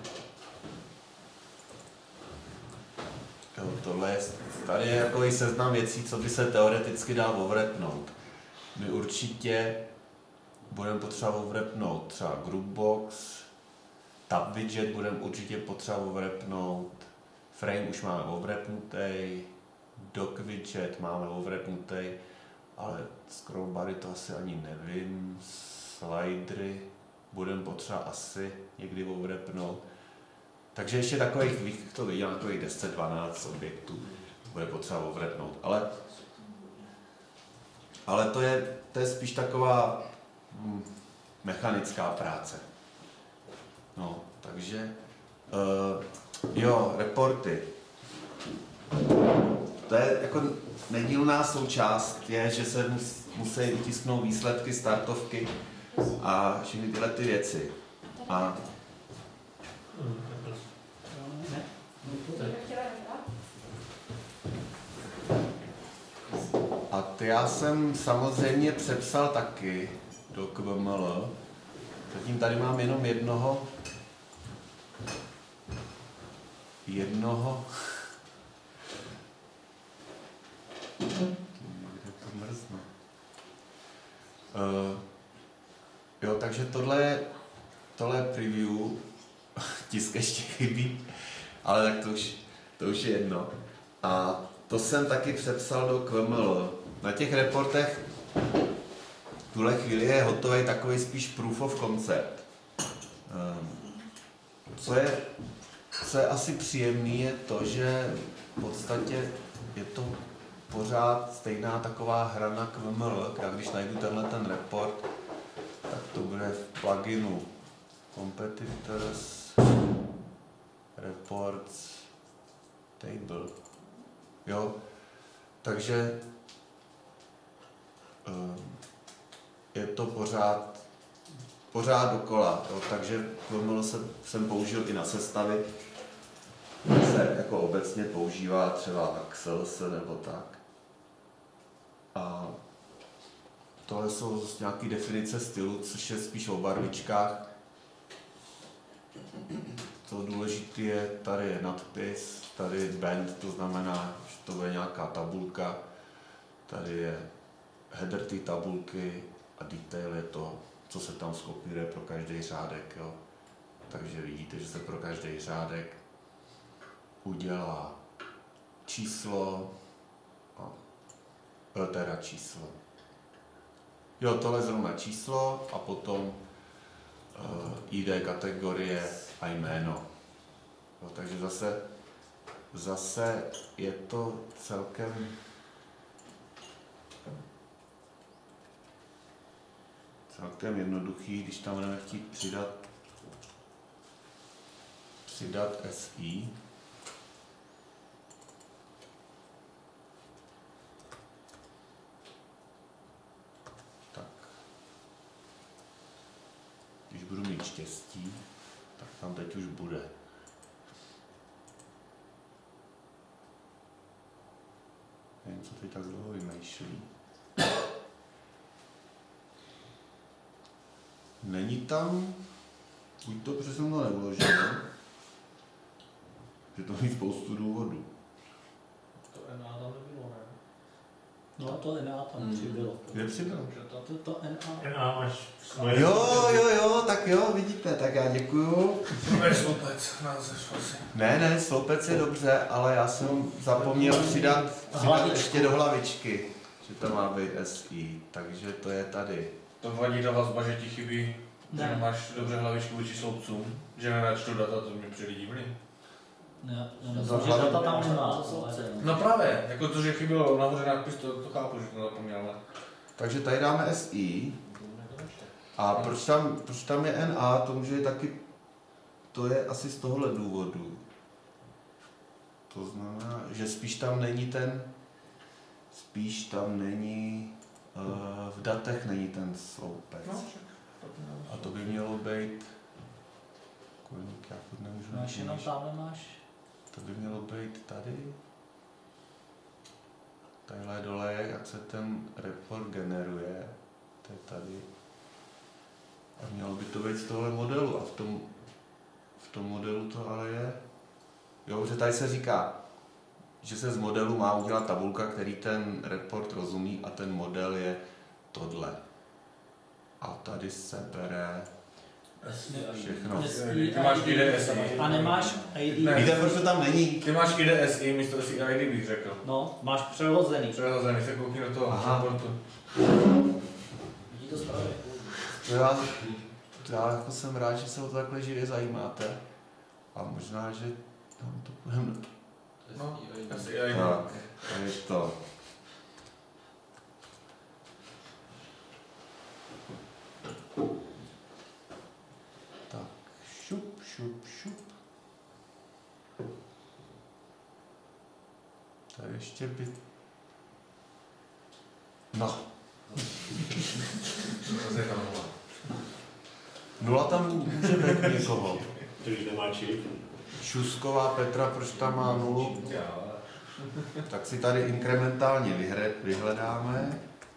Jo, tohle je, tady je takový seznam věcí, co by se teoreticky dal overrapnout. My určitě budeme potřeba overrapnout třeba groupbox, tab widget budeme určitě potřeba overrapnout, frame už máme overrapnutý, dock widget máme overrapnutý, ale scrollbary to asi ani nevím, slidery budeme potřeba asi někdy overrapnout. Takže ještě takových, to viděl, takových deset dvanáct objektů bude potřeba overrapnout, ale Ale to je, to je spíš taková hm, mechanická práce. No, takže, uh, jo, reporty. To je jako nedílná součást, je, že se mus, musí vytisknout výsledky, startovky a všechny tyhle ty věci. A A ty já jsem samozřejmě přepsal taky do K V M L. Zatím tady mám jenom jednoho, jednoho, kde to mrzne. Uh, jo, takže tohle je, tohle je preview, tisk ještě chybí, ale tak to už, to už je jedno. A to jsem taky přepsal do K V M L. Na těch reportech v tuhle chvíli je hotový takový spíš proof of concept. Co je, co je asi příjemný, je to, že v podstatě je to pořád stejná taková hra na K V M L. Já když najdu tenhle ten report, tak to bude v pluginu Competitors Reports Table. Jo, takže je to pořád, pořád dokola, jo, takže K V M L jsem použil i na sestavy, se jako obecně používá třeba Axels nebo tak. A tohle jsou nějaké definice stylu, což je spíš o barvičkách. To důležité je, tady je nadpis, tady je band, to znamená, že to bude nějaká tabulka, tady je header té tabulky a detail je to, co se tam skopíruje pro každý řádek. Jo. Takže vidíte, že se pro každý řádek udělá číslo, a teda číslo. Jo, tohle je zrovna číslo a potom uh, I D kategorie a jméno. Jo, takže zase, zase je to celkem celkem jednoduchý, když tam budeme chtít přidat přidat S I. Tak. Když budu mít štěstí, tak tam teď už bude. Nevím, co teď tak dlouho vymýšlí. Není tam, buď to, protože jsem to neuložil, Může to mít spoustu důvodů. To N A tam nebylo, ne? No to N A tam Hmm. přibylo. Kde přibylo? To, to N A. N A máš Jo, jo, jo, tak jo, vidíte, tak já děkuju. To sloupec, název asi. Ne, ne, sloupec je dobře, ale já jsem zapomněl přidat, přidat Hlavičku. ještě do hlavičky, že to má být S I, takže to je tady. To vadí ta vazba, že ti chybí, že Ne. nemáš dobře hlavičku vůči sloupcům, že nenačtu data, to mě přijde divný. Ne, já To myslím, že hlavně- data tam nemá. To jsou ale- ceny. No právě, jako to, že chybělo nahoře nápis, to, to chápu, že to zapomněl, ale... Takže tady dáme S I a proč tam, proč tam je N A, to může taky, to je asi z tohohle důvodu. To znamená, že spíš tam není ten, spíš tam není, uh, v datech není ten sloupec. No, A to by mělo být, kolik já furt nemůžu Máš jenom najít. tamhle máš. To by mělo být tady. Tadyhle dole, jak se ten report generuje, to je tady. A mělo by to být z tohle modelu a v tom, v tom modelu to ale je. Jo, že tady se říká, že se z modelu má udělat tabulka, který ten report rozumí a ten model je tohle. A tady se bere všechno. S I Ty máš a I D S I. A nemáš I D. Ne. Víte, proč to tam není? Ty máš I D S I místo S I D bych řekl. No, máš přehozený. Přehozený, se koukni do toho Aha. reportu. Vidí to správně. To já, to já jako jsem rád, že se o to takhle živě zajímáte. A možná, že tam to budeme... No, asi I D. Tak, to je to. Tak, šup, šup, šup. Tady ještě by... No. Nula tam může být někoho. Když nemá čip. Šusková Petra, proč tam má nulu? Tak si tady inkrementálně vyhre, vyhledáme.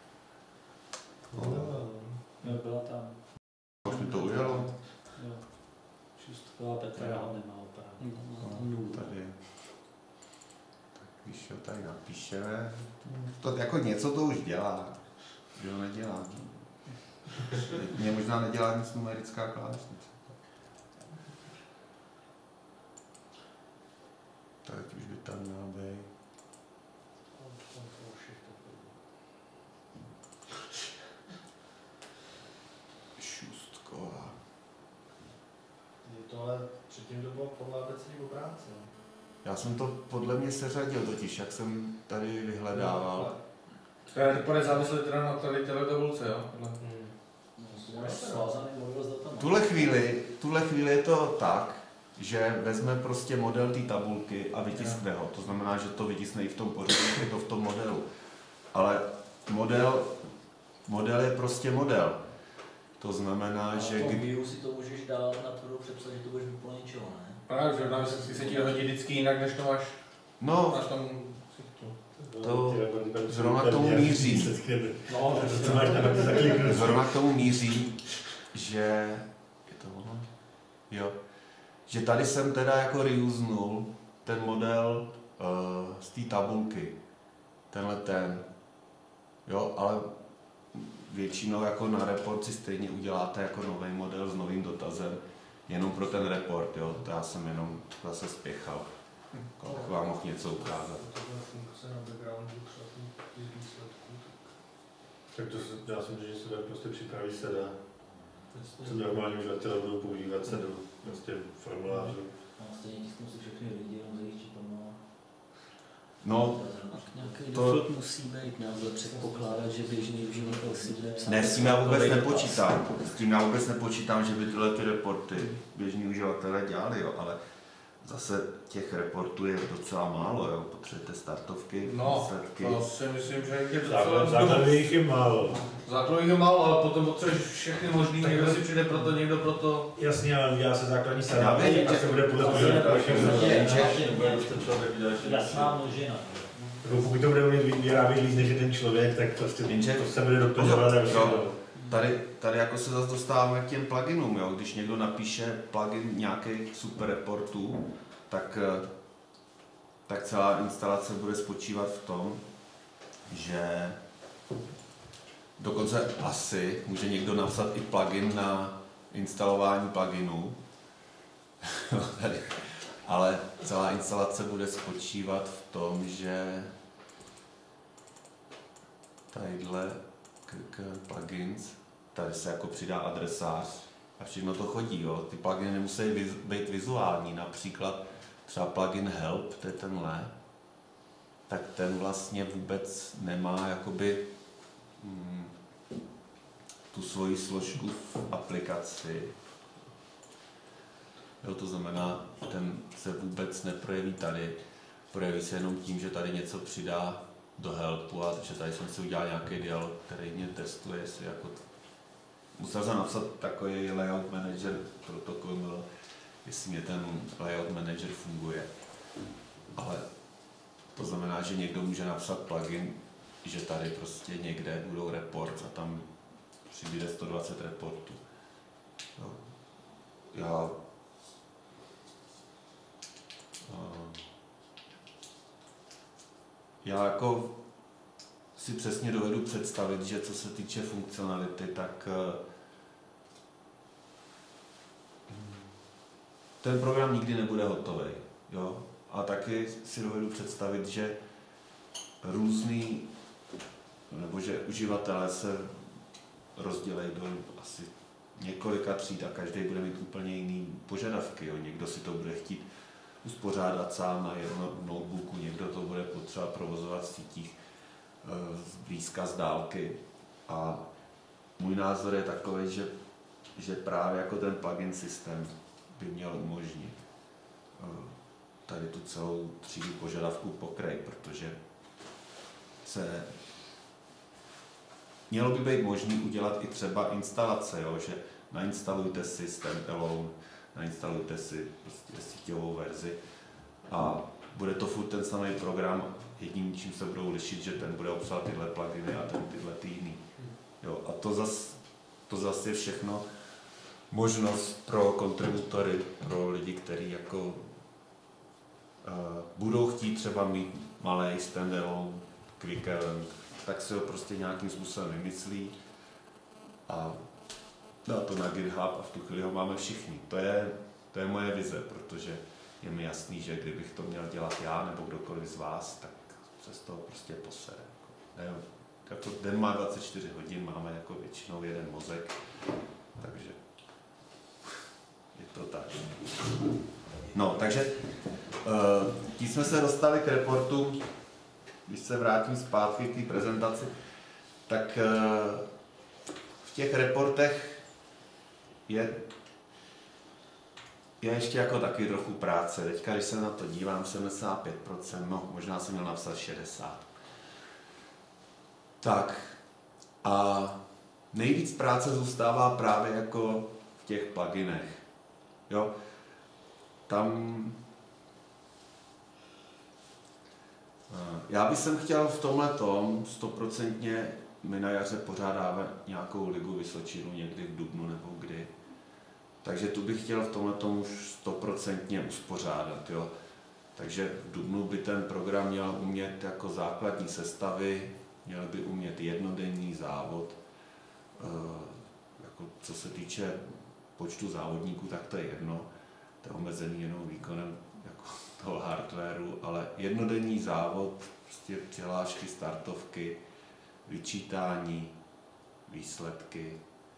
Jo, byla tam. Už mi to ujelo. Jo. Šustková Petra, já ho nemá opravdu. No, tady. Tak když ho tady napíšeme, to jako něco to už dělá. Že ho nedělá. Mě možná nedělá nic numerická klávesnice. Tak už by tam měla být. Šustková. Je to ale předtím to bylo podle abecední obráceně. Já jsem to podle mě seřadil totiž, jak jsem tady vyhledával. To je report závislý teda na tady téhle tabulce, jo? No, máš svázaný model s datama. Tuhle chvíli, tuhle chvíli je to tak, že vezme prostě model té tabulky a vytiskne ho. To znamená, že to vytiskne i v tom pořadu, je to v tom modelu. Ale model, model je prostě model. To znamená, A že... v tom kdy- víru si to můžeš dát na tvrdou přepsat, že to budeš mít podle něčeho, ne? Právě, že tam se, se ti dohodí vždycky jinak, než to máš, No, máš tam... To zrovna k tomu míří. No, to máš tam zakliknout. Zrovna k tomu míří, že... Je to ono? Jo. Že tady jsem teda jako reusenul ten model uh, z té tabulky. Tenhle ten. Jo, ale většinou jako na report si stejně uděláte jako nový model s novým dotazem. Jenom pro ten report, jo. To já jsem jenom zase spěchal. Abych vám mohl něco ukázat. To je funkce na backgroundu třeba těch výsledků. Tak to se, já si myslím, že se tak prostě připraví se dá. Co normální uživatelé budou používat se do prostě formulářů. No, stejně tisknu si všechny lidi, jenom za jejich čipama. No, Nějaký To- default musí být, nelze předpokládat, že běžný uživatel si bude psát. ne, s tím já vůbec takovej nepočítám. S tím já vůbec nepočítám, že by tyhle ty reporty běžní uživatelé dělali, jo, ale zase těch reportů je docela málo, jo. Potřebujete startovky, No, výsledky. to si myslím, že je Základ, docela... základ jich je málo. Základů je málo, ale potom potřebuješ všechny možný, Tak někdo to- si přijde pro to, někdo pro to. Jasně, ale udělá se základní Já sadák vím, a že- se bude podle toho Jasně, další Jasná množina. Jako pokud to bude umět vyrábět líc než jeden člověk, tak prostě Jenže- to se bude doplňovat a Jo. všechno. Tady, tady jako se zase dostáváme k těm pluginům, jo. Když někdo napíše plugin nějakých super reportů, tak eh, tak celá instalace bude spočívat v tom, že dokonce asi může někdo napsat i plugin na instalování pluginů, ale celá instalace bude spočívat v tom, že tadyhle k, k plugins, tady se jako přidá adresář a všechno to chodí, jo. Ty pluginy nemusí být vizuální, například třeba plugin help, to je tenhle, tak ten vlastně vůbec nemá jakoby mm, tu svoji složku v aplikaci. Jo, to znamená, ten se vůbec neprojeví tady, projeví se jenom tím, že tady něco přidá do helpu a že tady jsem si udělal nějaký dialog, který mě testuje, jestli jako t... musel jsem napsat takový layout manager protokol, jestli mě ten layout manager funguje. Ale to znamená, že někdo může napsat plugin, že tady prostě někde budou reports a tam přibude sto dvacet reportů. Jo. Já Já jako si přesně dovedu představit, že co se týče funkcionality, tak ten program nikdy nebude hotový. Jo? A taky si dovedu představit, že různý, nebo že uživatelé se rozdělejí do asi několika tříd a každý bude mít úplně jiný požadavky. Jo? Někdo si to bude chtít uspořádat sám na jednom notebooku, někdo to bude potřeba provozovat v sítích zblízka, z dálky. A můj názor je takový, že, že právě jako ten plugin systém by měl umožnit tady tu celou třídu požadavků pokryt, protože se mělo by být možné udělat i třeba instalace, jo? Že nainstalujte si stand-alone, nainstalujte si prostě síťovou verzi a bude to furt ten samý program, jedním čím se budou lišit, že ten bude obsahovat tyhle pluginy a ten tyhle ty jiný. Jo, a to zas, to zas je všechno možnost pro kontributory, pro lidi, kteří jako uh, budou chtít třeba mít malý standalone quick event, tak si ho prostě nějakým způsobem vymyslí a dá to na GitHub a v tu chvíli ho máme všichni. To je, to je moje vize, protože je mi jasný, že kdybych to měl dělat já nebo kdokoliv z vás, tak se z toho prostě posere. Ne, jako den má dvacet čtyři hodin, máme jako většinou jeden mozek, takže je to tak. No, takže tím jsme se dostali k reportu. Když se vrátím zpátky k té prezentaci, tak v těch reportech je, je ještě jako taky trochu práce. Teďka, když se na to dívám, sedmdesát pět procent, no možná jsem měl napsat šedesát procent. Tak a nejvíc práce zůstává právě jako v těch pluginech. Jo? Tam já bych sem chtěl v tomhletom stoprocentně, my na jaře pořádáme nějakou ligu Vysočinu někdy v dubnu nebo kdy. Takže tu bych chtěl v tomhletom už stoprocentně uspořádat. Jo. Takže v dubnu by ten program měl umět jako základní sestavy, měl by umět jednodenní závod. Jako co se týče počtu závodníků, tak to je jedno. To je omezený jenom výkonem jako toho hardwareu, ale jednodenní závod, prostě přihlášky, startovky, vyčítání, výsledky.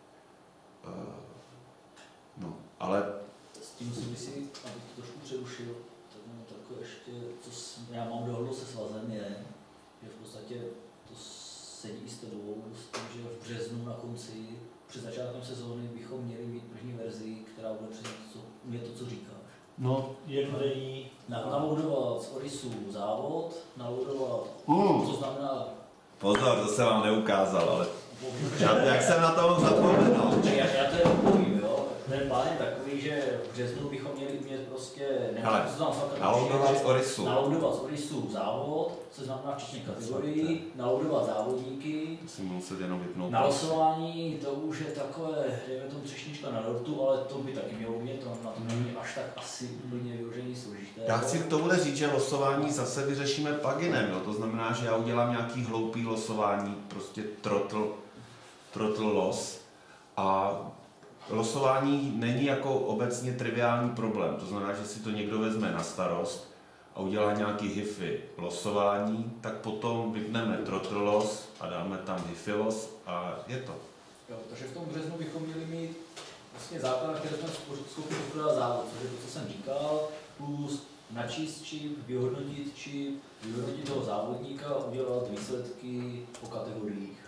No, ale... S tím souvisí, abych to trošku přerušil, tak mám takové ještě, co já mám dohodu se svazem, je, že v podstatě to sedí s tebou, s tím, že v březnu na konci, před začátkem sezóny bychom měli mít první verzi, která bude přesně to, mě to, co říkáš. No, jednodenní. Naloudovat z Odisu závod, naloudovat, mm. to znamená... Pozor, to jsem vám neukázal, ale jak jsem na tom zapomněl. Já, já to jenom povím, jo. Ten plán je takový, že v březnu bychom měli mít prostě, Ale naloudovat z Orisu. Naloudovat z Orisu závod, co znamená včetně kategorii, naloudovat závodníky. To si muset jenom vypnout. Na losování to už je takové, dejme tomu třešnička na dortu, ale to by taky mělo mít, to na to není až tak asi úplně vyložení složité. Já chci k tomuhle říct, že losování zase vyřešíme pluginem, jo? To znamená, že já udělám nějaký hloupý losování, prostě throttle, throttle loss. A losování není jako obecně triviální problém, to znamená, že si to někdo vezme na starost a udělá nějaký hify losování, tak potom vypneme throttle loss a dáme tam hify loss a je to. Jo, takže v tom březnu bychom měli mít vlastně základ, na který jsme schopni udělat závod, což je to, co jsem říkal, plus načíst čip, vyhodnotit čip, vyhodnotit toho závodníka a udělat výsledky po kategoriích.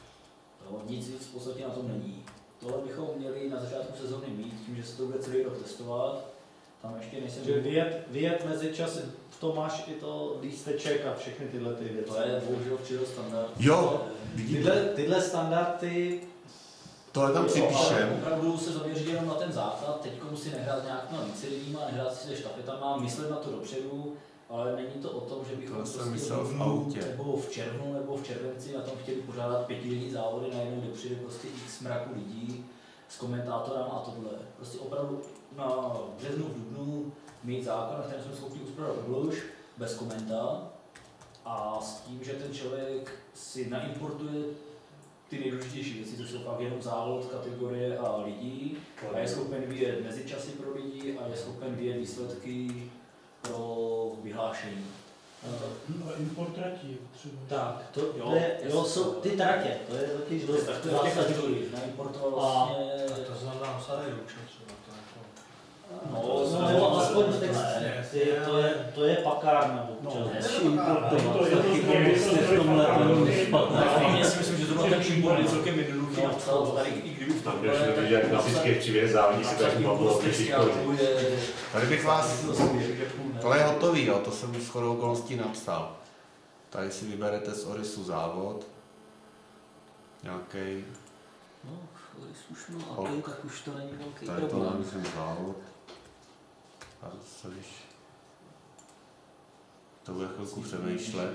To nic víc v podstatě na tom není. Tohle bychom měli na začátku sezóny mít, tím, že se to bude celý rok testovat. Tam ještě nejsem... Že vyjet, vyjet mezi časy, v tom máš i to lísteček a všechny tyhle ty věci. To je bohužel příliš standard. Jo, tyhle, tyhle standardy... Tohle tam připíšem. Opravdu se zaměřit jenom na ten základ, teď musí nehrát nějak na více lidíma, nehrát si se štafetama, myslet na to dopředu, ale není to o tom, že bychom prostě v autě. Nebo v červnu nebo v červenci na tom chtěli pořádat pětidenní závody, najednou kde přijde prostě x mraku lidí s komentátorem a tohle. Prostě opravdu na březnu, v dubnu mít základ, na kterém jsme schopni uspořádat oblož, bez komentá a s tím, že ten člověk si naimportuje ty nejdůležitější věci, to jsou fakt jenom závod, kategorie a lidí a je schopen vyjet mezičasy pro lidi a je schopen vyjet výsledky pro vyhlášení. No a import tratí třeba. Tak, to, jo, je, jo, jsou ty tratě, to je totiž dost zásadní. Naimportoval vlastně... To znamená Saredu třeba. No, no, no, aspoň v textě, to je, to je pakárna občas. Já si myslím, že zrovna ten import je celkem jednoduchý napsat, tady i kdyby v tom bylo, tak jak klasické včivě závodí si tak bavilo Tady bych vás, tohle je hotový, jo, to jsem s chodou okolností napsal. Tady si vyberete z Orisu závod, nějaký. No, Oris už no, a tak už to není velký tady problém. Tady to mám závod. A zase když to bude chvilku přemýšlet.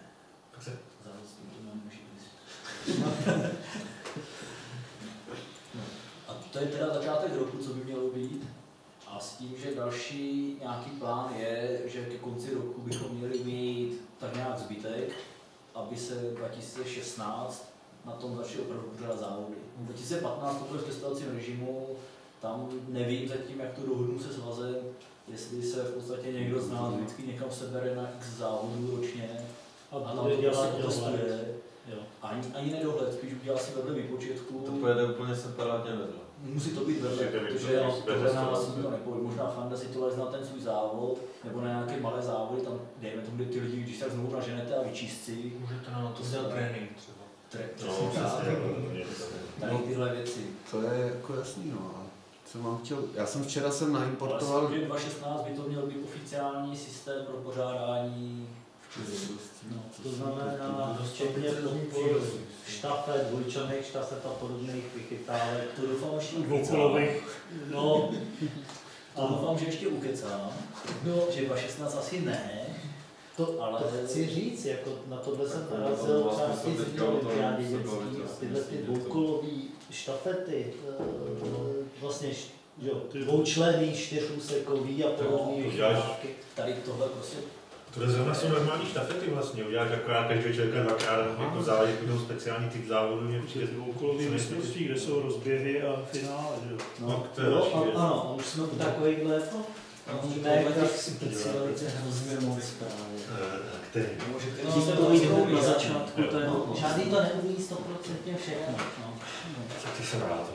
A to je teda začátek roku, co by mělo být. A s tím, že další nějaký plán je, že ke konci roku bychom měli mít tak nějak zbytek, aby se dva tisíce šestnáct na tom začali opravdu pořádat závody. dva tisíce patnáct to bude v testovacím režimu, tam nevím zatím, jak to dohodnu se svazem, jestli se v podstatě někdo z nás vždycky někam sebere na x závodů ročně a, a tam to prostě otestuje. Ani, ani nedohled, spíš udělá si vedle výpočetku. To pojede úplně separátně vedle. Musí to být vedle, protože tohle nás nikdo nepojde. Možná Fanda si to leze na ten svůj závod, nebo na nějaké malé závody, tam dejme tomu, kde ty lidi, když tak znovu naženete a vyčíst si. Můžete na to dělat trénink třeba. Tre, no, tady tyhle věci. To je jako jasný, no. Co mám chtěl? Já jsem včera jsem naimportoval... Ale dva tisíce šestnáct by to měl být oficiální systém pro pořádání no, to znamená včetně podporu štafet, dvojčaných štafet a podobných vychytávek. To doufám, že dvoukolových. No, to doufám, že ještě ukecám, no, že dva tisíce šestnáct asi ne. To, ale to chci říct, jako na tohle jsem narazil třeba v té zimní olympiádě dětský a tyhle ty dvoukolový štafety, vlastně jo, dvoučlenný, čtyřúsekový a podobný vychytávky. Tady tohle prostě. Tohle zrovna jsou normální štafety vlastně, uděláš akorát každého člověka dvakrát, jako závodí jako speciální typ závodu. Je dvoukolový mistrovství, kde jsou rozběhy a finále, že jo? No, to je jo, a, ano, už jsme u takovýchhle, Víme, jak speciality hrozně moc právě. Který? Když se to vyjde na začátku, to je no, žádný to neumí stoprocentně všechno. Ty jsem rád,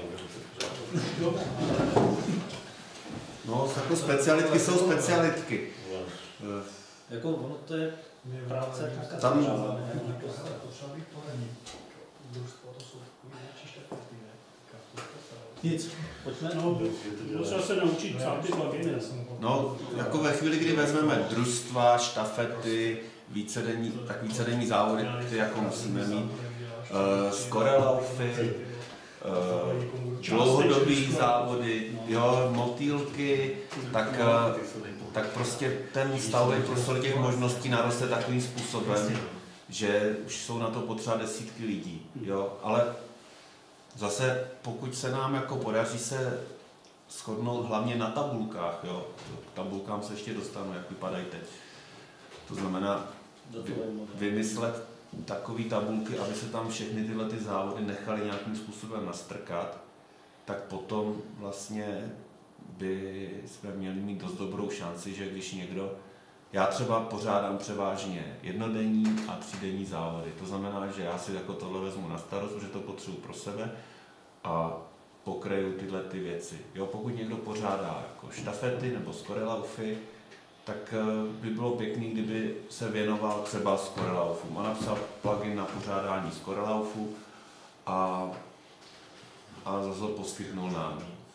No, jako specialitky jsou specialitky. Jako ono to je práce taká. Tam... Potřeba být poradní. Družstvo, to jsou větší štafety, ne? Nic, pojďme. No, potřeba se naučit psát ty pluginy. No, jako ve chvíli, kdy vezmeme družstva, štafety, vícedenní, tak vícedenní závody, ty jako musíme mít, uh, skorelaufy, uh, dlouhodobý závody, jo, motýlky, tak, uh, tak prostě ten stavový prostor těch možností naroste takovým způsobem, že už jsou na to potřeba desítky lidí, jo, ale zase pokud se nám jako podaří se shodnout hlavně na tabulkách, jo, k tabulkám se ještě dostanu, jak vypadají teď. To znamená vy, vymyslet takové tabulky, aby se tam všechny tyhle ty závody nechaly nějakým způsobem nastrkat, tak potom vlastně by jsme měli mít dost dobrou šanci, že když někdo, já třeba pořádám převážně jednodenní a třídenní závody. To znamená, že já si jako tohle vezmu na starost, protože to potřebuji pro sebe a pokryju tyhle ty věci. Jo, pokud někdo pořádá jako štafety nebo skorelaufy, tak by bylo pěkný, kdyby se věnoval třeba skorelaufům a napsal plugin na pořádání skorelaufu a, a zase poskytnul nám.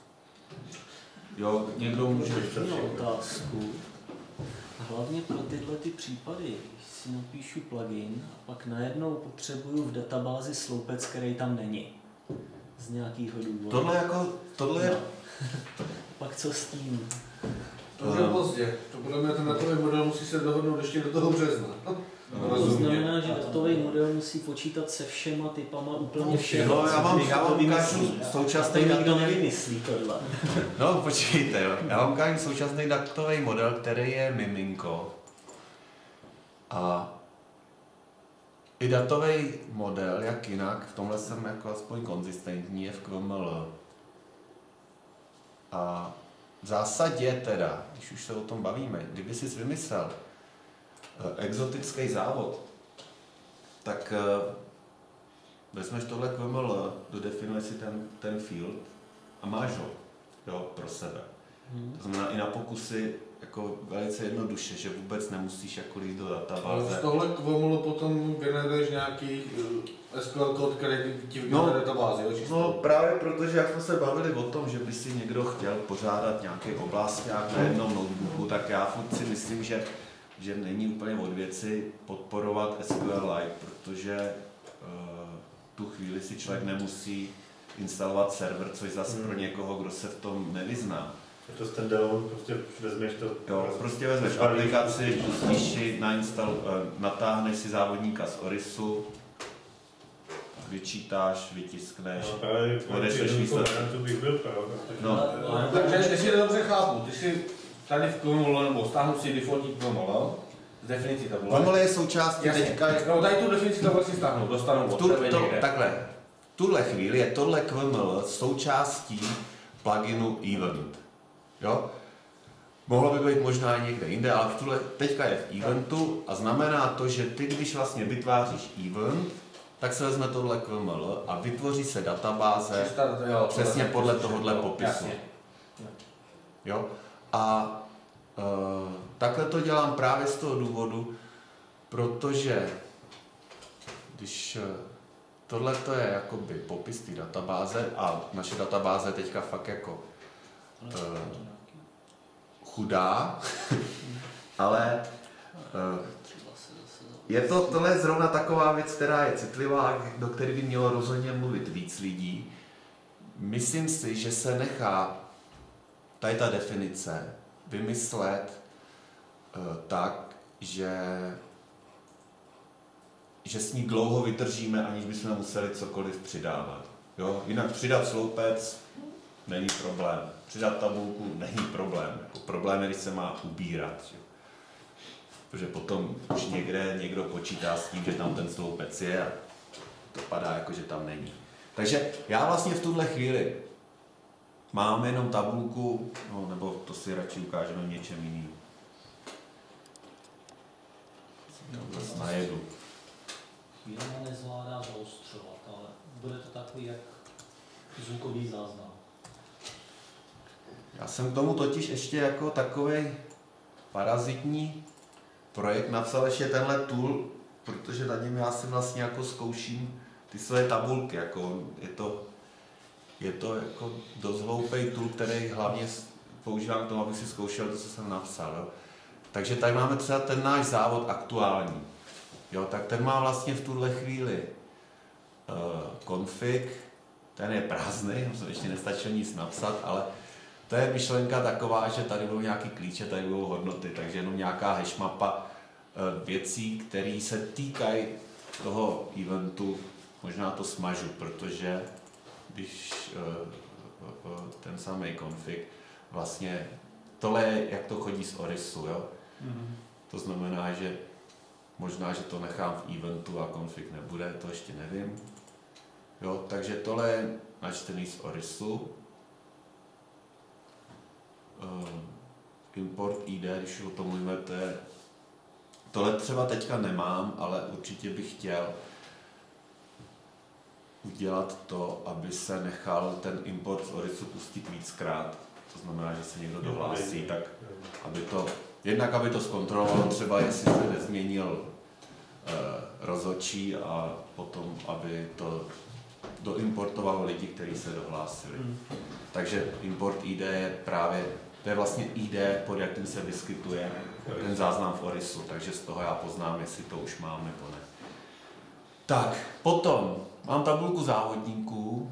Jo, někdo může... Měl otázku. Hlavně pro tyhle ty případy, když si napíšu plugin a pak najednou potřebuju v databázi sloupec, který tam není. Z nějakého důvodu. Tohle jako, tohle je... No. Pak co s tím? To už je pozdě. To podle mě ten datový model musí se dohodnout ještě do toho března. No, to znamená, že datový model musí počítat se všema typama úplně všeho. No, já vám, já vám ukážu současný nikdo datový... nevymyslí tohle. No, počkejte, jo. Já vám ukážu současný datový model, který je miminko. A i datový model, jak jinak, v tomhle jsem jako aspoň konzistentní, je v Q M L. A v zásadě teda, když už se o tom bavíme, kdyby jsi vymyslel exotický závod, tak vezmeš tohle Q M L, dodefinuješ si ten, ten field a máš ho, jo, pro sebe. Hmm. To znamená i na pokusy jako velice jednoduše, že vůbec nemusíš jako jít do databáze. Z tohle Q M L potom generuješ nějaký S Q L kód, který ti vygeneruje no, databázi, jo, čistou? No právě protože, jak jsme se bavili o tom, že by si někdo chtěl pořádat nějaký oblast nějak na jednom notebooku, tak já furt si myslím, že, že není úplně od věci podporovat S Q L Lite, protože uh, tu chvíli si člověk nemusí instalovat server, což zase hmm. pro někoho, kdo se v tom nevyzná. Je to standalone, prostě vezmeš to... Jo, prostě vezmeš aplikaci, pustíš si, nainstall, natáhneš si závodníka z Orisu, vyčítáš, vytiskneš, no, právě odešleš výsledky. To bych byl pravda. No. No, takže jestli to dobře chápu, ty si tady v Q M L, nebo stáhnu si defaultní Q M L, z definicí tabule. Q M L je součástí teďka... No, tady tu definici tabule si stáhnu, dostanu od tu, tebe to, někde. Takhle, v tuhle chvíli je tohle Q M L součástí pluginu Event. Jo? Mohlo by být možná i někde jinde, ale v tuhle, teďka je v eventu a znamená to, že ty, když vlastně vytváříš event, tak se vezme tohle Q M L a vytvoří se databáze Čistá, jo, přesně podle tohohle popisu. Jasně. Jo? A uh, takhle to dělám právě z toho důvodu, protože když uh, tohle to je jakoby popis té databáze a naše databáze je teďka fakt jako uh, chudá, ale uh, je to, tohle je zrovna taková věc, která je citlivá, do které by mělo rozhodně mluvit víc lidí. Myslím si, že se nechá tady ta definice vymyslet uh, tak, že, že s ní dlouho vydržíme, aniž bychom museli cokoliv přidávat. Jo? Jinak přidat sloupec není problém. Přidat tabulku není problém. Jako problém je, když se má ubírat. Jo? Protože potom už někde někdo počítá s tím, že tam ten sloupec je a to padá jako, že tam není. Takže já vlastně v tuhle chvíli mám jenom tabulku, no, nebo to si radši ukážeme něčem jiným. Zase najedu. Chvíli nezvládá zaostřovat, ale bude to takový jak zvukový záznam. Já jsem k tomu totiž ještě jako takovej parazitní projekt napsal ještě tenhle tool, protože na něm já si vlastně jako zkouším ty své tabulky, jako je to, je to jako dost hloupý tool, který hlavně používám k tomu, abych si zkoušel to, co jsem napsal. Jo. Takže tady máme třeba ten náš závod aktuální. Jo, tak ten má vlastně v tuhle chvíli uh, config, ten je prázdný, jsem ještě nestačil nic napsat, ale to je myšlenka taková, že tady budou nějaký klíče, tady budou hodnoty, takže jenom nějaká hashmapa věcí, které se týkají toho eventu, možná to smažu, protože když ten samý config, vlastně tohle je, jak to chodí z Orisu, jo? Mm-hmm. To znamená, že možná, že to nechám v eventu a config nebude, to ještě nevím. Jo, takže tohle je načtený z Orisu. Uh, import I D, když o tom mluvíme, to je... Tohle třeba teďka nemám, ale určitě bych chtěl udělat to, aby se nechal ten import z Orisu pustit víckrát. To znamená, že se někdo dohlásí, tak aby to, jednak aby to zkontrolovalo, třeba jestli se nezměnil eh, rozhodčí a potom, aby to doimportovalo lidi, kteří se dohlásili. Hmm. Takže import I D je právě, to je vlastně I D, pod jakým se vyskytuje ten záznam v Orisu, takže z toho já poznám, jestli to už mám nebo ne. Tak, potom mám tabulku závodníků.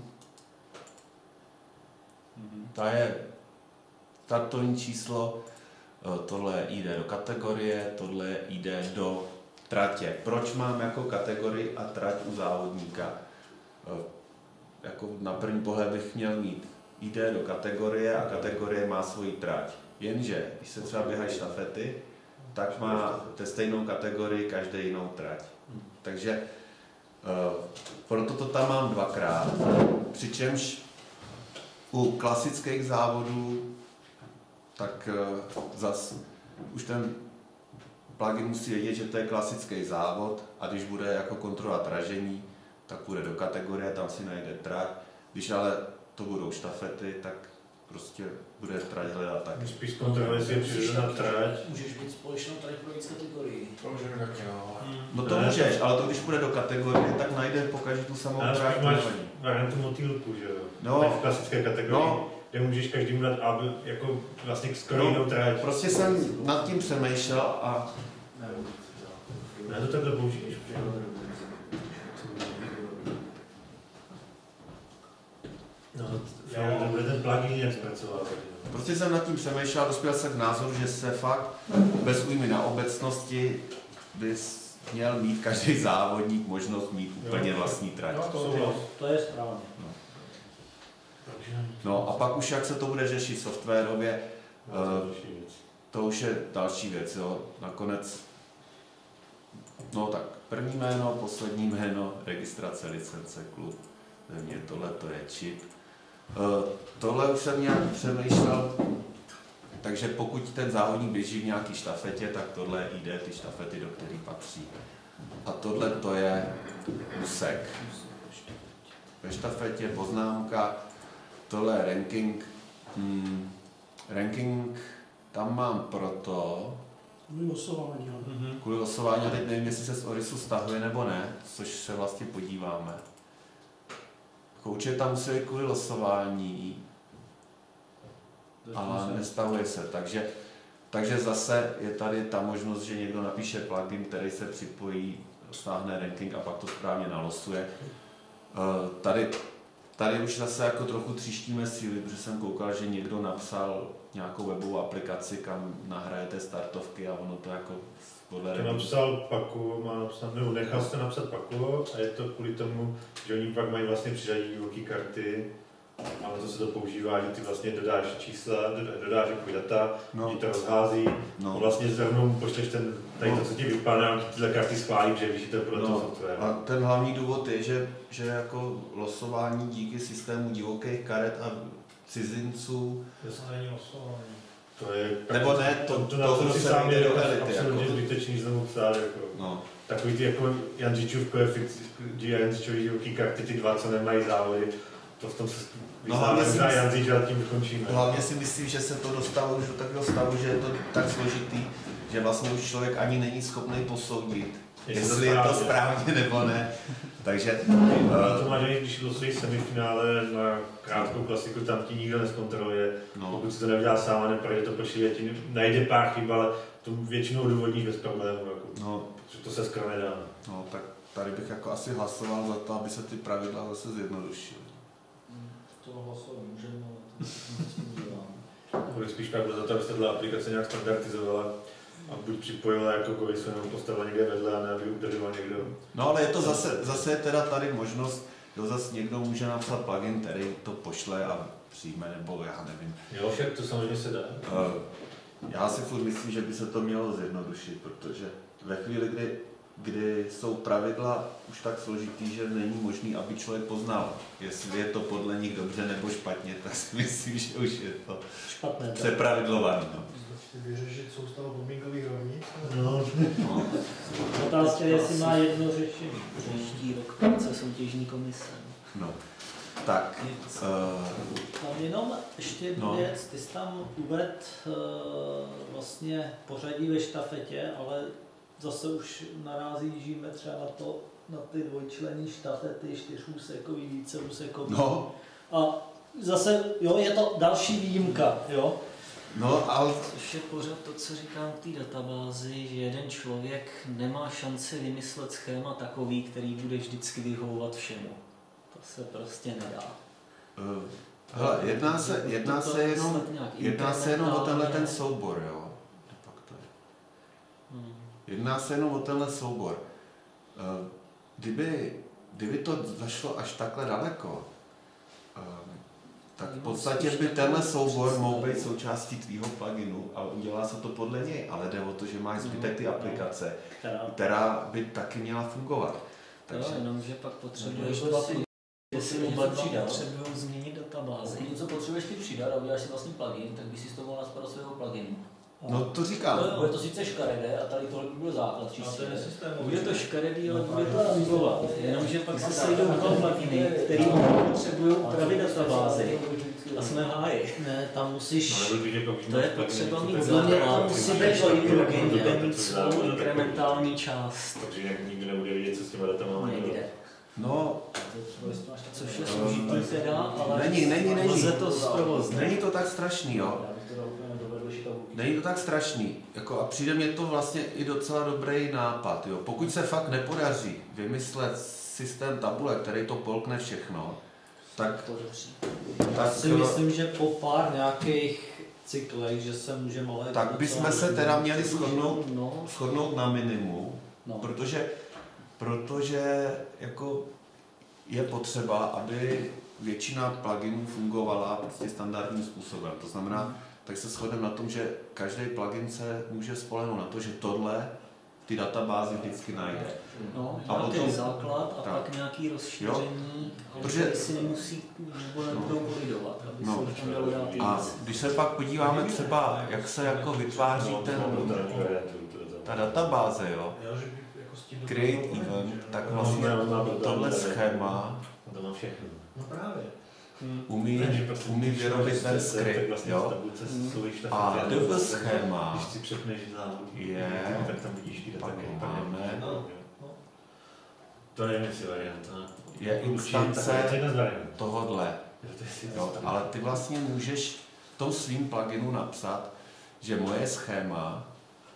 Ta je startovní číslo, tohle je I D do kategorie, tohle je I D do tratě. Proč mám jako kategorii a trať u závodníka? Jako na první pohled bych měl mít I D do kategorie a kategorie má svoji trať. Jenže, když se třeba běhají štafety, tak má té stejnou kategorii každý jinou trať. Takže uh, proto to tam mám dvakrát. Přičemž u klasických závodů tak uh, zas už ten plugin musí vědět, že to je klasický závod a když bude jako kontrola ražení, tak půjde do kategorie, tam si najde trať. Když ale to budou štafety, tak prostě bude trať hledat taky. Spíš kontroluje, jestli je přirozená trať. Můžeš být společnou trať pro víc kategorií. To můžeme taky, no. No to můžeš, ale to když půjde do kategorie, tak najde pokaždé tu samou trať. Ale máš variantu motýlku, že jo? No. V klasické kategorii, no. Kde můžeš každému dát aby, jako vlastně skoro jinou trať. Prostě jsem nad tím přemýšlel a... Ne, to takhle použiješ. No, to bude ten plugin jak zpracovat. Prostě jsem nad tím přemýšlel a dospěl se k názoru, že se fakt bez újmy na obecnosti bys měl mít každý závodník možnost mít úplně jo, vlastní trať. No, to, to, to je správně. No. no a pak už jak se to bude řešit softwarově, no, uh, to už je další věc. Jo. Nakonec, no tak první jméno, poslední jméno, registrace, licence, klub, země, tohle to je čip. Uh, tohle už jsem nějak přemýšlel, takže pokud ten závodník běží v nějaký štafetě, tak tohle je I D ty štafety, do kterých patří. A tohle to je úsek. Ve štafetě poznámka, tohle je ranking. Hmm, ranking tam mám proto... Kvůli losování. Mm-hmm. Kvůli losování, a teď nevím, jestli se z Orisu stahuje nebo ne, což se vlastně podíváme. Určitě tam musí být kvůli losování, ale nestahuje se, takže, takže zase je tady ta možnost, že někdo napíše plugin, který se připojí, stáhne ranking a pak to správně nalosuje. Tady, tady už zase jako trochu tříštíme síly, protože jsem koukal, že někdo napsal nějakou webovou aplikaci, kam nahrajete startovky a ono to jako podle... To napsal Paku, má napsat, nebo nechal jste napsat Paku a je to kvůli tomu, že oni pak mají vlastně přiřadit velké karty a to se to používá, že ty vlastně dodáš čísla, dodáš jako data, no. Ti to rozhází no. A vlastně zrovna pošleš ten, tady no. To, co ti vypadá, tyhle karty schválí, že víš, že to je podle no. Toho software. A ten hlavní důvod je, že, že jako losování díky systému divokých karet a cizinců... To není losování. To je... Nebo ne, to, to, to, to, to se sám je absolutně jako. Zbytečný znovu psát, jako. No. Takový ty jako Janžičův koeficient, Janžičový divoký karty, ty dva, co nemají závody, to v tom se vyznáme na Janžič a tím vykončíme. Hlavně si myslím, že se to dostalo už do takového stavu, že je to tak složitý, že vlastně už člověk ani není schopný posoudit, jestli, jestli je to správně nebo ne. Takže... Uh, to máš, když losují semifinále na krátkou klasiku, tam ti nikdo neskontroluje. No. Pokud si to neudělá sám a neprojde to počítá, ti najde pár chyb, ale to většinou odůvodníš bez problémů, jako, no. Protože to se skoro nedá. No, tak tady bych jako asi hlasoval za to, aby se ty pravidla zase zjednodušily. toho hlasovat můžeme, ale to s tím udělám. Bude spíš pak za to, abyste ta aplikace nějak standardizovala a buď připojila jako kovy, nebo postavila někde vedle, a ne aby udržoval někdo. No ale je to zase, zase je teda tady možnost, jo, zase někdo může napsat plugin, který to pošle a přijme, nebo já nevím. Jo, však to samozřejmě se dá. Uh, já si furt myslím, že by se to mělo zjednodušit, protože ve chvíli, kdy, kdy jsou pravidla už tak složitý, že není možný, aby člověk poznal, jestli je to podle nich dobře nebo špatně, tak si myslím, že už je to špatné, přepravidlované. No. Vyřešit soustavu podmínkových rovnic? No. No. Otázka je, jestli má jedno řešení. Příští rok práce soutěžní komise. No. Tak. Uh, Tam jenom ještě jednu no. věc, ty jsi tam uvedl uh, vlastně pořadí ve štafetě, ale zase už narazíme třeba na to, na ty dvojčlenní štafety, čtyřúsekový, víceúsekový. no. A zase, jo, je to další výjimka, jo. No, ale... Což je pořád to, co říkám k té databázi, že jeden člověk nemá šanci vymyslet schéma takový, který bude vždycky vyhovovat všemu. To se prostě nedá. Uh, hele, jedná se, jedná To- to se je jenom, snad nějak jedná se jenom o tenhle ten implementálně. soubor, jo. De facto. Hmm. Jedná se jenom o tenhle soubor. Uh, kdyby, kdyby to zašlo až takhle daleko, uh, tak v podstatě by tenhle soubor mohl být součástí tvýho pluginu a udělá se to podle něj, ale jde o to, že máš zbytek ty aplikace, Která která by taky měla fungovat. Takže Takže jenomže pak potřebuješ No, dva, to si- jestli něco oba dva přidat. potřebují změnit databázi. Pokud něco potřebuješ ty přidat a uděláš si vlastní plugin, tak bys si to mohl naspadat svého pluginu. no to říkám. No, bude to sice škaredé a tady tohle by byl základ A čistě. to je systémový. Bude to škaredý, ale No, bude to právě. fungovat. Jenomže pak se sejdou dva pluginy, který potřebují upravit databázi. A jsme v háji. ne, tam musíš... No, nebo když jako To je potřeba mít Podle mě to základ, musí musí být být plugin, plugin, bude jo. mít svou inkrementální část. Takže jak nikdo nebude vědět, co s těma datama má dělat. Nejde. No, Což je složitý teda, ale Není, není, není. lze to zprovoznit. není to tak strašný, jo. Já bych teda úplně nedovedl šitavu. Není to tak strašný. Jako a přijde mně to vlastně i docela dobrý nápad, jo. Pokud se fakt nepodaří vymyslet systém tabule, který to polkne všechno, tak... Podaří. Já tak si myslím, že po pár nějakých cyklech, že se můžeme ale... tak bychom se teda měli shodnout, No, shodnout na minimu, no. protože, protože jako je potřeba, aby většina pluginů fungovala prostě standardním způsobem. To znamená, tak se shodneme na tom, že každý plugin se může spolehnout na to, že tohle ty databázi vždycky najde. No, A nějaký potom- základ a tak. pak nějaký rozšíření, Protože- ale si nemusí, nebo nebudou kolidovat, aby No. se tam dalo dát A víc. když se pak podíváme třeba, jak se jako vytváří ten, ta databáze, jo, Jo, že by jako s tím create docela event, problém, že tak jo. vlastně No, tohle schéma To má všechno. No právě. umí, umí vyrobit ten script, jo, a double schéma Když si přepneš zálohu, je, tak tam vidíš ty data. pak máme, No. To nevím, jestli varianta. je instance To je jedna z variant. tohodle, To je si- jo, ale ty vlastně můžeš v tom svým pluginu napsat, že moje schéma,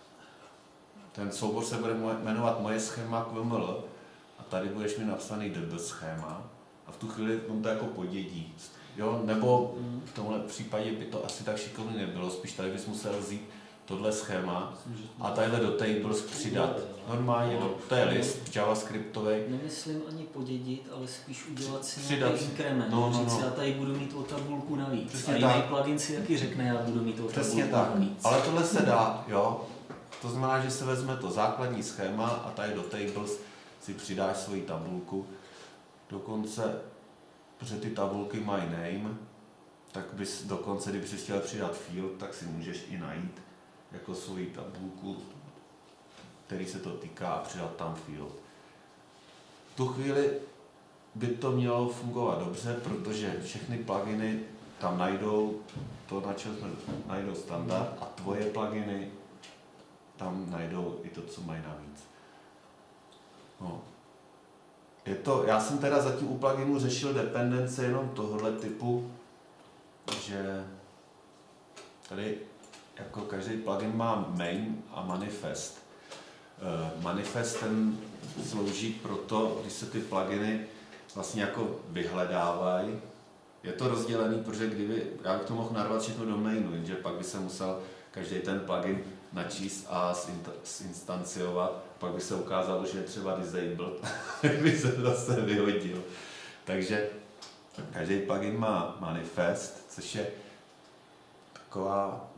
ten soubor se bude jmenovat moje schéma Q M L a tady budeš mi napsaný double schéma a v tu chvíli on to jako podědí. Jo, nebo v tomhle případě by to asi tak šikovný nebylo, spíš tady bys musel vzít tohle schéma a tadyhle do tables přidat. Normálně, do, to je list javascriptový. Nemyslím ani podědit, ale spíš udělat si Přidat nějaký si. inkrement. No, no, Říct si, no. já tady budu mít o tabulku navíc. Přesně a jiný tak. plugin si taky řekne, já budu mít o Přesně tabulku tak, navíc. ale tohle se dá, jo. To znamená, že se vezme to základní schéma a tady do tables si přidáš svoji tabulku. Dokonce, protože ty tabulky mají name, tak bys dokonce, kdyby si chtěl přidat field, tak si můžeš i najít jako svoji tabulku, který se to týká a přidat tam field. V tu chvíli by to mělo fungovat dobře, protože všechny pluginy tam najdou to, na čem jsme najdou standard a tvoje pluginy tam najdou i to, co mají navíc. No. Je to, já jsem teda zatím u pluginu řešil dependence jenom tohohle typu, že tady jako každý plugin má main a manifest. Uh, manifest ten slouží proto, když se ty pluginy vlastně jako vyhledávají, je to rozdělený, protože kdyby, já bych to mohl narvat všechno do mainu, jenže pak by se musel každý ten plugin načíst a zinstanciovat, pak by se ukázalo, že je třeba disabled, tak by se zase vyhodil. Takže každý plugin má manifest, což je taková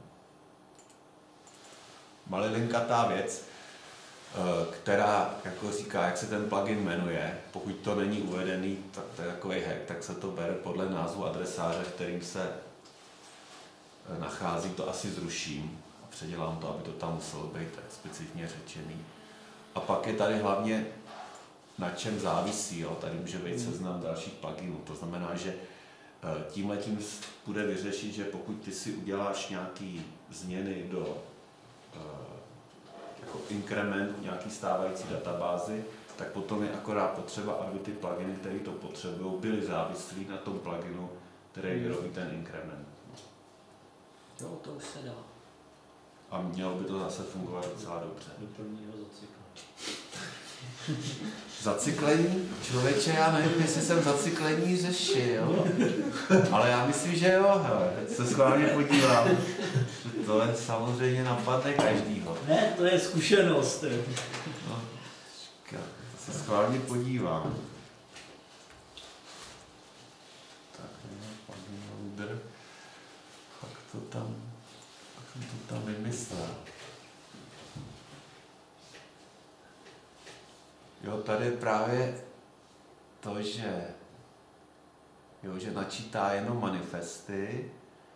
malilinkatá věc, která jako říká, jak se ten plugin jmenuje. Pokud to není uvedený, tak to je takový hack, tak se to bere podle názvu adresáře, kterým se nachází, to asi zruším a předělám to, aby to tam muselo být explicitně řečený. A pak je tady hlavně na čem závisí, jo? Tady může být seznam dalších pluginů. To znamená, že tímhletím bude vyřešit, že pokud ty si uděláš nějaký změny do jako inkrement nějaký stávající databázy, tak potom je akorát potřeba, aby ty pluginy, které to potřebují, byly závislí na tom pluginu, který vyrobí ten inkrement. Jo, to už se dá. A mělo by to zase fungovat docela dobře. Do prvního zacyklu. Zacyklení? Člověče, já nevím, jestli jsem zacyklení řešil, ale já myslím, že jo, hele, teď se schválně podívám. Tohle samozřejmě napadne každýho. Ne, to je zkušenost. No, se schválně podívám. Tak, pak loader. Pak to tam, pak jsem to tam vymyslel. Jo, tady je právě to, že, jo, že načítá jenom manifesty,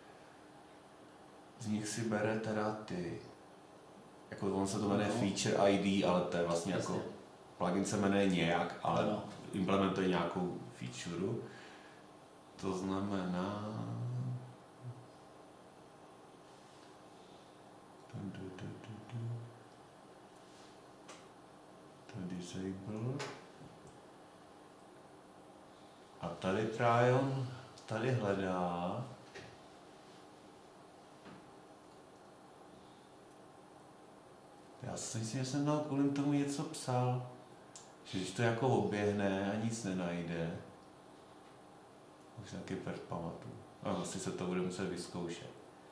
z nich si bere teda ty, jako on se to jmenuje no. Feature I D, ale to je vlastně Jasně. jako, plugin se jmenuje nějak, ale no. implementuje nějakou feature. To znamená, disable. A tady Tryon tady hledá já si myslím, že jsem dal kvůli tomu něco psal, že když to jako oběhne a nic nenajde, už se taky prd pamatuju. A vlastně se to bude muset vyzkoušet.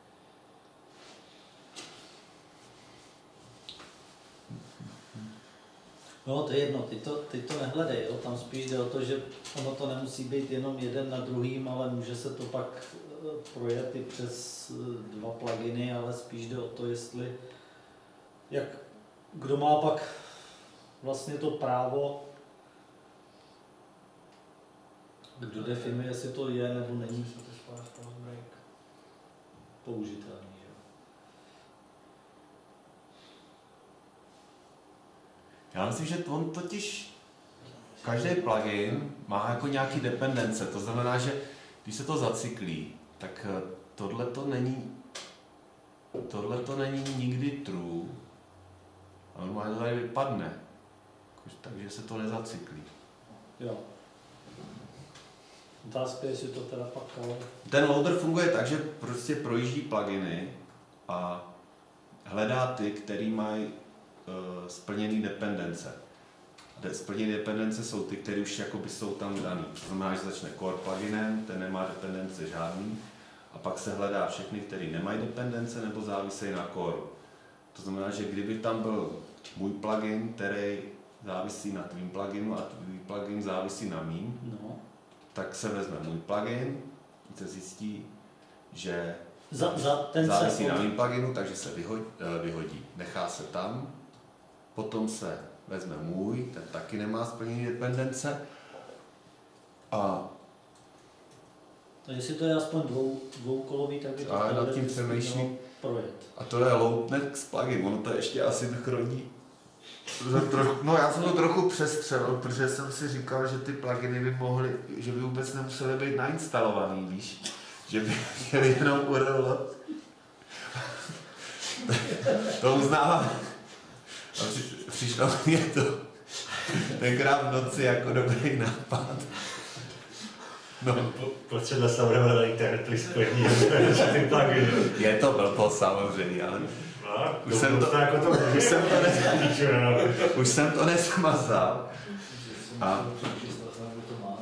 No, to je jedno, ty to, ty to nehledej, jo? Tam spíš jde o to, že ono to nemusí být jenom jeden na druhým, ale může se to pak projet i přes dva pluginy, ale spíš jde o to, jestli, jak, kdo má pak vlastně to právo, kdo definuje, jestli to je nebo není použitelný. Já myslím, že on totiž, každý plugin má jako nějaký dependence, to znamená, že když se to zacyklí, tak tohle to není, tohle to není nikdy true, a normálně to tady vypadne, takže se to nezacyklí. Jo. Otázka je, jestli to teda pak ale... Ten loader funguje tak, že prostě projíždí pluginy a hledá ty, který mají splněný dependence. Splněný dependence jsou ty, které už jakoby jsou tam daný. To znamená, že začne core pluginem, ten nemá dependence žádný, a pak se hledá všechny, které nemají dependence nebo závisejí na core. To znamená, že kdyby tam byl můj plugin, který závisí na tvým pluginu a tvůj plugin závisí na mým, no. tak se vezme můj plugin, se zjistí, že za, za ten závisí na mým pluginu, takže se vyhodí, vyhodí. Nechá se tam, potom se vezme můj, ten taky nemá splnění dependence. A takže jestli to je aspoň dvou, dvoukolový, tak by to ale nad tím přemýšlím. Projet. A to je Loadnext plugin, ono to je ještě asynchronní. No já jsem to trochu přestřelil, protože jsem si říkal, že ty pluginy by mohly, že by vůbec nemusely být nainstalovaný, víš? Že by měli jenom U R L. To uznávám. A při, přišlo mě to tenkrát v noci jako dobrý nápad. No. Potřeba se budeme na internetu spojení ty pluginy. Je to blbost samozřejmě, ale no, už, jsem to, jako to, už, jsem to ne, už jsem to nesmazal. A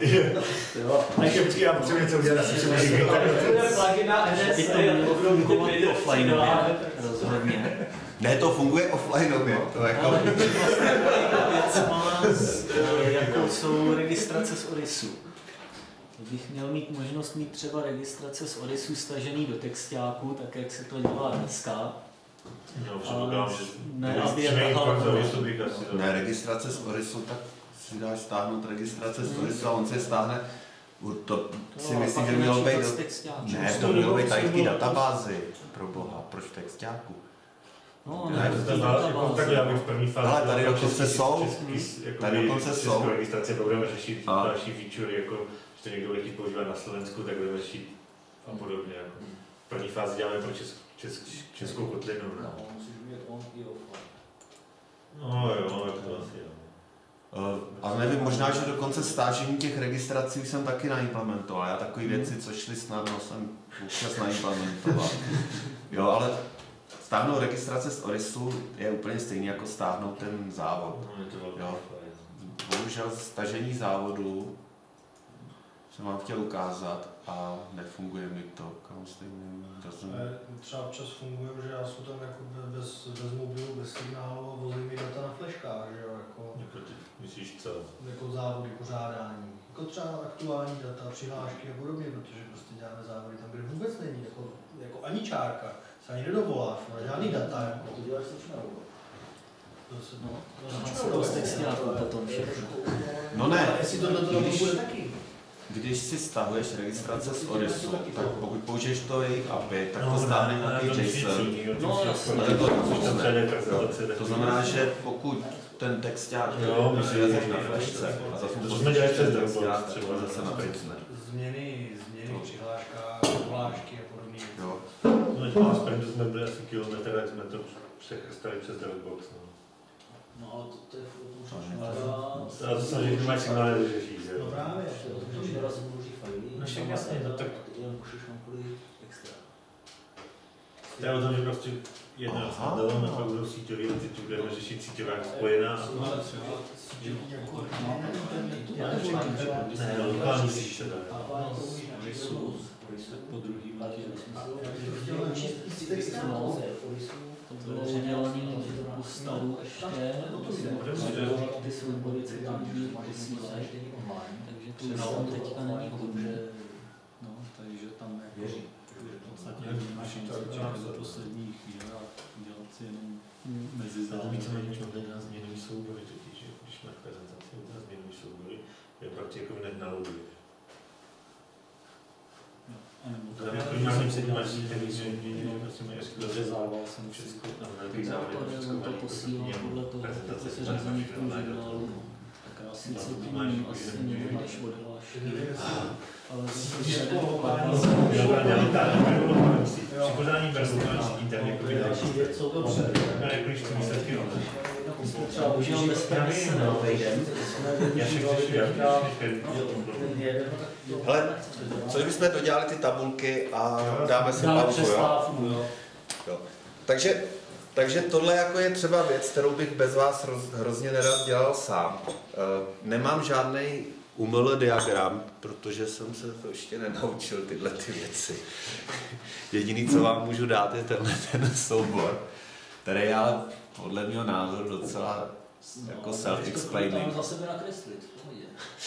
Jo. A ještě počkej, já potřebuji něco udělat, asi se můžu To je plugin na N S, to mělo fungovat offlineově, rozhodně. Ne, to funguje offlineově. To jako... Ale věc má, jako jsou registrace z Odisu. Kdybych měl mít možnost mít třeba registrace z Odisu stažený do textáku, tak jak se to dělá dneska. No, předpokládám, že ne, ne, registrace z Odisu, tak si dáš stáhnout registrace z Odisu a on si stáhne. To si myslím, že mělo být... Ne, to mělo být tady v té databázi. Pro boha, proč v textáku? No, ne, to znamená, tak já bych v první fázi... Ale tady dokonce jsou. Tady dokonce jsou. Českou registraci budeme řešit další feature, jako že to někdo lidi používá na Slovensku, tak budeme řešit a podobně. Jako. V první fázi děláme pro česk, česk, českou kotlinu. Ne? No, musíš mít on i offline. No jo, jak to asi jo. Ale nevím, možná, že dokonce stážení těch registrací už jsem taky naimplementoval. Já takové věci, co šly snadno, jsem vůbec naimplementoval. Jo, ale stáhnout registrace z Odisu je úplně stejný jako stáhnout ten závod. Jo. Bohužel stažení závodu jsem vám chtěl ukázat a nefunguje mi to. Třeba občas funguje, že já jsou tam jako bez, bez mobilu, bez signálu a vozím mi data na fleškách, že jo, jako... Myslíš co? Jako závody, pořádání. Jako třeba aktuální data, přihlášky a podobně, protože prostě děláme závody tam, kde vůbec není, jako, jako ani čárka, se ani nedovoláš, no, žádný data, jako. To děláš slučnou. No, no, z textáku potom všechno. No ne, jestli tohle to bude taky. Když si stahuješ registrace z Odisu, tak pokud použiješ to jejich A P I, tak to stáhne nějaký JSON. No, To znamená, že pokud ten texták vyvezeš na flešce a zase to jsme dělali přes texták, třeba zase na pricne. Změny, změny, přihláška, vlášky a podobně. Jo. No, na sprintu jsme byli asi kilometr, tak jsme to přechrstali přes Dropbox. No ale to, to je furt možná. A to se že máš signály vyřešit, že jo? No právě. To je raz důležitý fajly. No však jasně, no tak... Jen pošleš nám kvůli extra. To je o tom, že prostě jedna standalone a pak budou síťový a teď budeme řešit síťová spojená. Ne, lokální síť teda. Po druhý máte to bylo udělaný u starů ještě, ty soubory, co tam posílají, takže to už tam teďka není hodně. No, takže tam jako v podstatě máš čas za posledních chvíle a dělat si jenom mezi zájmy. Více méně možná na změnový soubory, totiž, když máš prezentaci na změnový soubory, je prakticky jako hned naloaduješ. Já jsem si dělal řezával jsem všechno. On to posílal podle toho, jak se řezaný v tom žurnálu. Tak já si cítím asi nevím, než odhlášky. Ale zase se nedokládá. Při podání prezentací interně jako další věc jsou dobře. Jako když ty výsledky třeba užil bez peněz neovejdem. Hele, co kdybychom dodělali ty tabulky a dáme si pauzu, jo? Jo. Takže, takže tohle jako je třeba věc, kterou bych bez vás roz, hrozně nerad dělal sám. Nemám žádný umělý diagram, protože jsem se to ještě nenaučil tyhle ty věci. Jediný, co vám můžu dát, je tenhle ten soubor, který je ale podle mého názoru docela jako self-explaining. To za sebe nakreslit, v pohodě.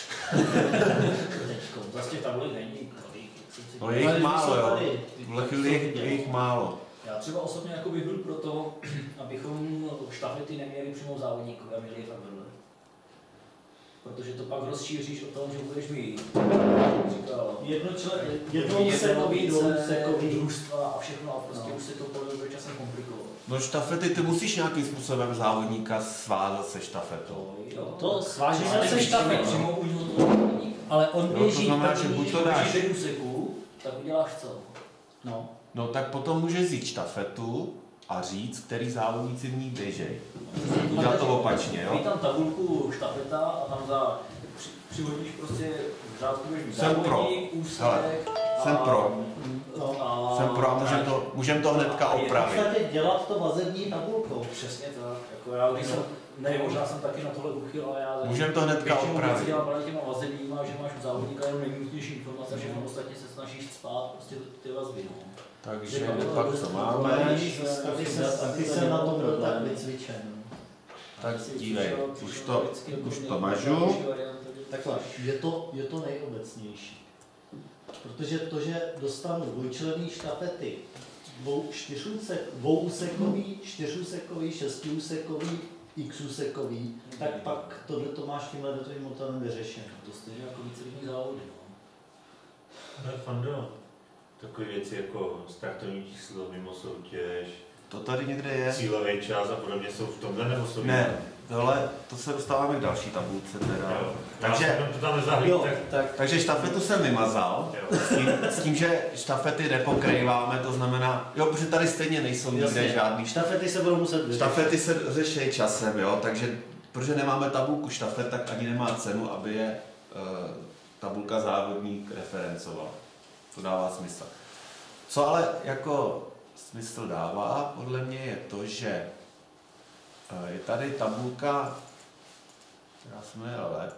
Zase těch tabulek není. No je jich málo, jo. V tuhle chvíli je jich málo. Já třeba osobně jako bych byl pro to, abychom štafety neměli přímo závodníkové, a měli je fakt vedle. Protože to pak rozšíříš o tom, že budeš mít, říkal, jednosekový, dvousekový, družstva a všechno a prostě no. Už se to bude časem komplikovat. No štafety, ty musíš nějakým způsobem závodníka svázat se štafetou. Jo, to sváží se štafet, přímo u toho závodníka. Ale on běží, no, to znamená, že buď to dáš úseku, tak uděláš co? No. No tak potom můžeš vzít štafetu a říct, který závodníci v ní běžej. Udělat to opačně, jo? Dej tam tabulku štafeta a tam za při, přihodíš prostě v řádku běží závodník, úsek. Hele, jsem pro. A, jsem pro a můžeme to, můžem to hnedka opravit. Je dělat to vazební tabulkou. Přesně tak. Jako já, když jsem, ne, možná jsem taky na tohle uchyl, ale já můžeme to hnedka opravit. Dělám právě těma vazebníma, že máš u závodníka jenom nejnutnější informace a všechno ostatně se snažíš spát prostě ty vazby. No. Takže pak co máme? Taky jsem na tom byl tak vycvičen. Tak dívej, už to, už to mažu. Takhle, je to, je to nejobecnější. Protože to, že dostanu dvojčlenný štafety, dvou, čtyřůsek, dvouúsekový, čtyřúsekový, šestiúsekový, xúsekový, tak pak tohle to máš tímhle datovým motorem vyřešeno. To stejně jako vícerodní závody. No Fando, takové věci jako startovní číslo, mimo soutěž, To tady někde je. cílový čas a podobně jsou v tomhle nebo jsou? Ne, tohle, to se dostáváme k další tabulce teda. Jo. Takže, to tam nezahlíd, Jo, tak... tak takže štafetu jsem vymazal, s tím, s tím, že štafety nepokrýváme, to znamená, jo, protože tady stejně nejsou nikde jasně, žádný štafety se budou muset vyřešit. štafety se řeší časem, jo, takže protože nemáme tabulku štafet, tak ani nemá cenu, aby je uh, tabulka závodník referencovala. To dává smysl. Co ale jako smysl dává, podle mě je to, že uh, je tady tabulka, která se jmenuje Let,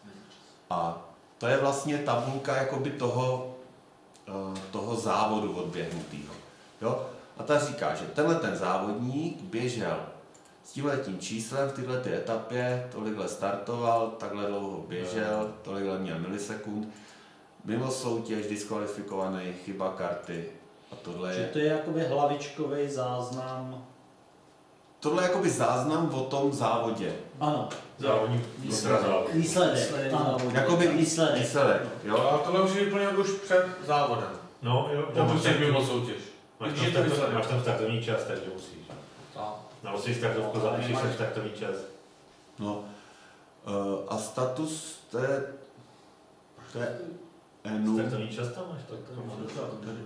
a to je vlastně tabulka jakoby toho, uh, toho závodu odběhnutého. Jo? A ta říká, že tenhle ten závodník běžel s tímhletím číslem v této etapě, tolikhle startoval, takhle dlouho běžel, tolikhle měl milisekund, mimo soutěž, diskvalifikovaný, chyba karty a tohle Že je... to je jakoby hlavičkový záznam. Tohle je jakoby záznam o tom závodě. Ano. Závodník Výsledek. Výsledek. Ano. Jakoby výsledek. výsledek, jo? A tohle už je úplně už před závodem. No jo, Pokud jsi mimo soutěž. máš Když tam, je to start, výsledek. máš tam startovní čas, takže musíš. Na osmi startovku zapíšeš ten startovní čas. No. Uh, a status, to je... To je Enu. Startovní čas tam máš, tak to máš.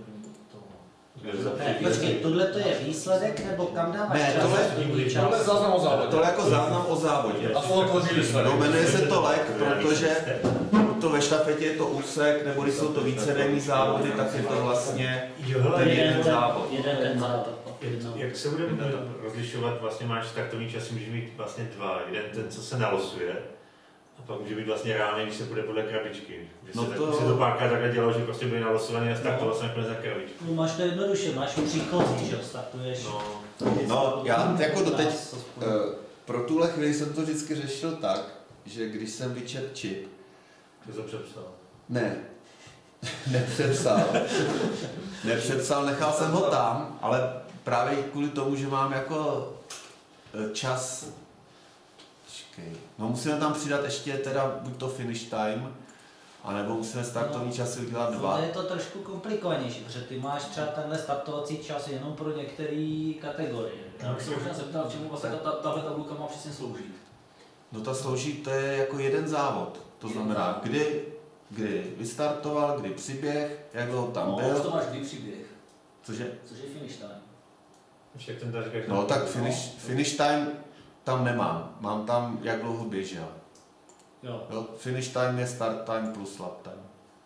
Ne, počkej, tohle to je výsledek, nebo kam dáváš Ne, čas? tohle- čas? Tohle je záznam o závodě. To je jako záznam o závodě. A to tvoří výsledek. No, jmenuje se to lek, protože to ve štafetě je to úsek, nebo když jsou to vícedenní závody, tak je to vlastně Jo, hele, ten jeden jeden ten- závod. Jeden ten závod. Jak, jak se budeme rozlišovat, vlastně máš startovní čas, může mít vlastně dva. Jeden ten, co se nalosuje, a pak může být vlastně reálný, když se půjde podle krabičky. Že No se, to- to... se to párkrát takhle dělalo, že prostě byli nalosovaný a startoval se nakonec za krabičku. No, máš to jednoduše, máš příchozí, že jo, startuješ. No, No, já jako doteď, Nás aspoň. eh, pro tuhle chvíli jsem to vždycky řešil tak, že když jsem vyčet čip, to to přepsal. ne, nepřepsal, nepřepsal, nechal jsem ho tam, ale právě kvůli tomu, že mám jako eh, čas, počkej, no musíme tam přidat ještě teda buď to finish time, anebo musíme startovní časy udělat dva. To je to trošku komplikovanější, protože ty máš třeba tenhle startovací čas jenom pro některé kategorie. Já bych se možná zeptal, čemu vlastně ta- ta- tahle tabulka má přesně sloužit. No ta slouží, to je jako jeden závod. To znamená, kdy, kdy vystartoval, kdy přiběh, jak dlouho tam No, už to byl. máš kdy příběh, Cože? což je finish time. Ještě jak ten tady říkáš, No tak finish, finish time tam nemám. Mám tam, jak dlouho běžel. Jo. Jo? Finish time je start time plus lap time.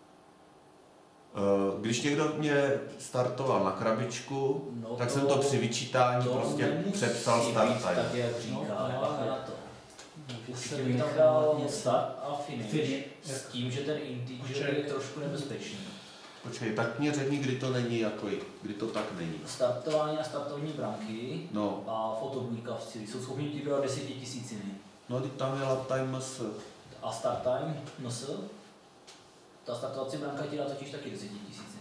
Eh, Když někdo mě startoval na krabičku, No tak jsem to při vyčítání prostě nemusí přepsal být start time. tak, jak říká, No, no, ale- na to. Může se Určitě bych tam nechat dal něco. start a finish, Finish. s tím, že ten integer je trošku nebezpečný. Počkej, tak mě řekni, kdy to není jako, kdy to tak není. Startování na startovní branky No, a fotobníka v cíli jsou schopni ti dodat desetitisíciny. no teď tam je lap time s. A start time, N S, ta startovací branka ti dá totiž taky desetitisíciny.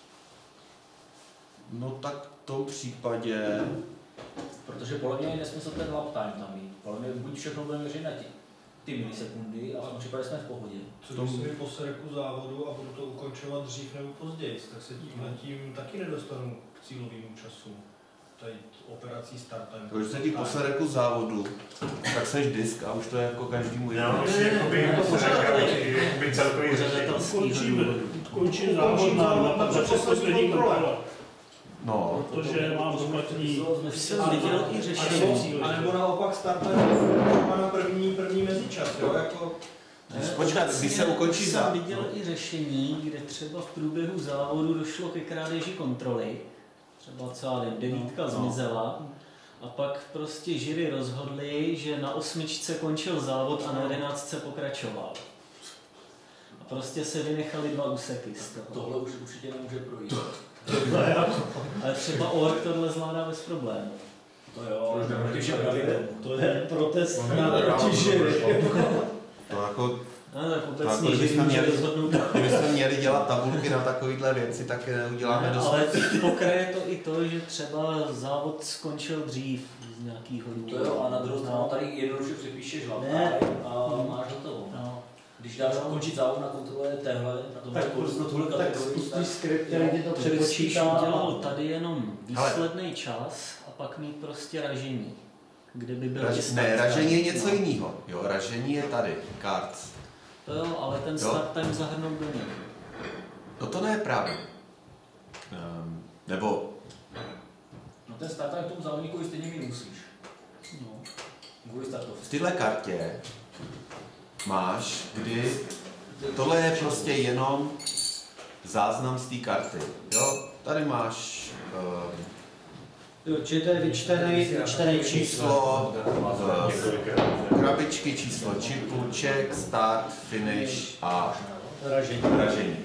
No tak v tom případě, Protože podle mě je nesmysl ten lap time tam mít. Podle mě buď všechno budeme měřit na ti, ty milisekundy a v tom případě jsme v pohodě. Co když si po sereku závodu a budu to ukončovat dřív nebo později, tak se tímhle tím taky nedostanu k cílovému času. Tady operací start time. když se ti po sereku závodu, tak seš disk a už to je jako každému No, jedno. už jakoby, jakoby celkový řešení. Končím, končím závod na, na předposlední kontrola. No, Protože mám zmatný... Už jsem viděl i řešení. A nebo naopak start time na první, první mezičas, jo, jako... když, počkat, když se ukončí jsem za... viděl i řešení, kde třeba v průběhu závodu došlo ke krádeži kontroly. Třeba celá den devítka No. zmizela A pak prostě žiry rozhodli, že na osmičce končil závod a na jedenáctce pokračoval. A prostě se vynechali dva úseky z toho. Tohle už určitě nemůže projít. Ale třeba Ork tohle zvládá bez problémů. To jo, když je pravý To je protest na proti žiry. To jako, No, tak to obecně jako žiry kdybychom může měli, rozhodnout. kdybychom měli dělat tabulky na takovýhle věci, tak je neuděláme Ne, dost. ale Pokraje to i to, že třeba závod skončil dřív z nějakého důvodu. To jo, a na druhou stranu tady jednoduše připíšeš laptop a máš hotovo. no. Když dáš končit závod na kontrole téhle, na tomhle Tak, kurzu, na tuhle tak kategorii, spustíš skript, který ti to To bych spíš přepočítá. udělal tady jenom výsledný čas a pak mít prostě ražení. Kde by byl Raž, i ne, start ražení je time. něco jiného. Jo, ražení je tady, karts. To jo, ale ten Jo. start time zahrnout do něj. No to ne právě. Um, nebo no ten start time k tomu závodníkovi stejně mít musíš. No. Kvůli v startovce. téhle kartě máš, kdy tohle je prostě jenom záznam z té karty. Jo, tady máš um, Jo, čili to je vyčtený, vyčtený číslo, uh, Několikrát. krabičky, číslo čipu, check, start, finish a ražení. ražení.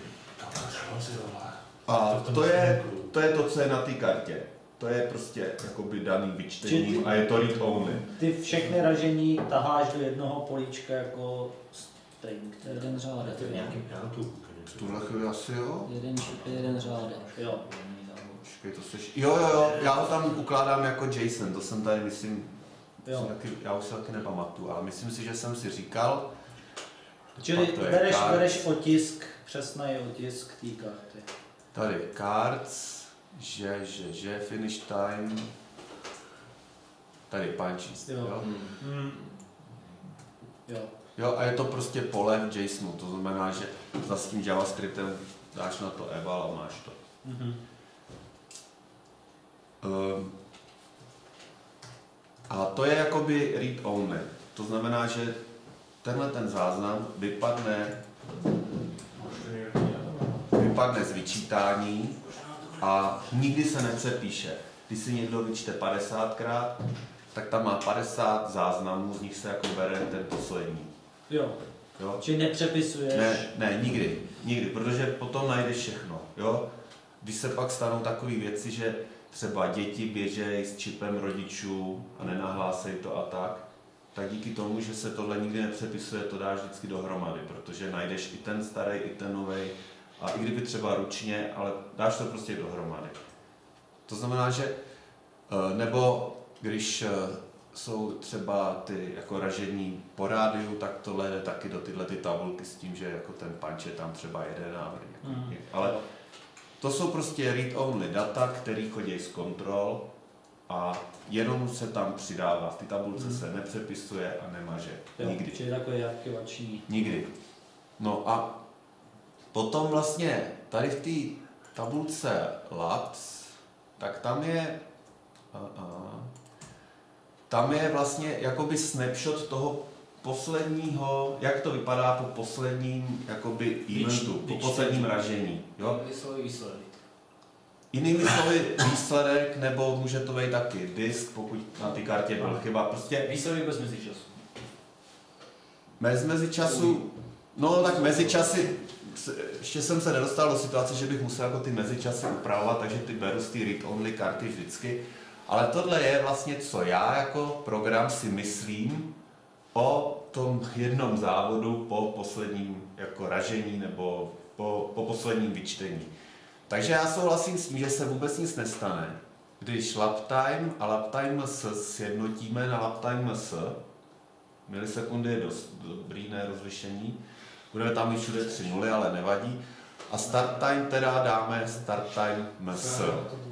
A to je, to je to, co je na té kartě. To je prostě jakoby daný vyčtením a je to read only. Ty všechny ražení taháš do jednoho políčka jako string. Jeden řádek. Já na tu V tuhle chvíli asi jo. Jeden čip, jeden řádek. Jo. Počkej, to seš... Jo, jo, jo, já ho tam ukládám jako JSON, to jsem tady, myslím, Jo. taky, já už se taky nepamatuju, ale myslím si, že jsem si říkal, Čili pak to je bereš, cards. bereš otisk, přesný otisk té karty. Tady cards, že, že, že, finish time, tady punches, Jo. jo. Hmm. Jo. Jo, a je to prostě pole v JSONu, to znamená, že za s tím JavaScriptem dáš na to eval a máš to. Mhm. Um, a to je jakoby read only. To znamená, že tenhle ten záznam vypadne, vypadne z vyčítání a nikdy se nepřepíše. Když si někdo vyčte padesátkrát, tak tam má padesát záznamů, z nich se jako bere ten poslední. Jo. Jo? Či nepřepisuješ. Ne, ne, nikdy, nikdy, protože potom najdeš všechno, jo. Když se pak stanou takové věci, že třeba děti běžejí s čipem rodičů a nenahlásejí to a tak, tak díky tomu, že se tohle nikdy nepřepisuje, to dáš vždycky dohromady, protože najdeš i ten starý, i ten nový, a i kdyby třeba ručně, ale dáš to prostě dohromady. To znamená, že, nebo když jsou třeba ty jako ražení po rádiu, tak tohle jde taky do tyhle ty tabulky s tím, že jako ten punch je tam třeba jeden návrh. Mm. Ale to jsou prostě read-only data, které chodí z kontrol a jenom se tam přidává. V té tabulce mm. se nepřepisuje a nemaže. Jo. Nikdy. Čili takový archivační. Nikdy. No a potom vlastně tady v té tabulce labs, tak tam je a, a, tam je vlastně jakoby snapshot toho posledního, jak to vypadá po posledním jakoby eventu, po posledním ražení. Jo? Výsledek, výsledek. Jinými slovy výsledek, nebo může to být taky disk, pokud na té kartě byl chyba. Prostě Výsledek bez mezičasu. Bez mezičasu, no tak mezičasy, ještě jsem se nedostal do situace, že bych musel jako ty mezičasy upravovat, takže ty beru z té read-only karty vždycky. Ale tohle je vlastně, co já jako program si myslím o tom jednom závodu po posledním jako ražení nebo po, po posledním vyčtení. Takže já souhlasím s tím, že se vůbec nic nestane, když laptime a laptime s sjednotíme na laptime s, milisekundy je dost dobrý, ne rozlišení, budeme tam mít všude tři nuly, ale nevadí. A start time teda dáme start time ms.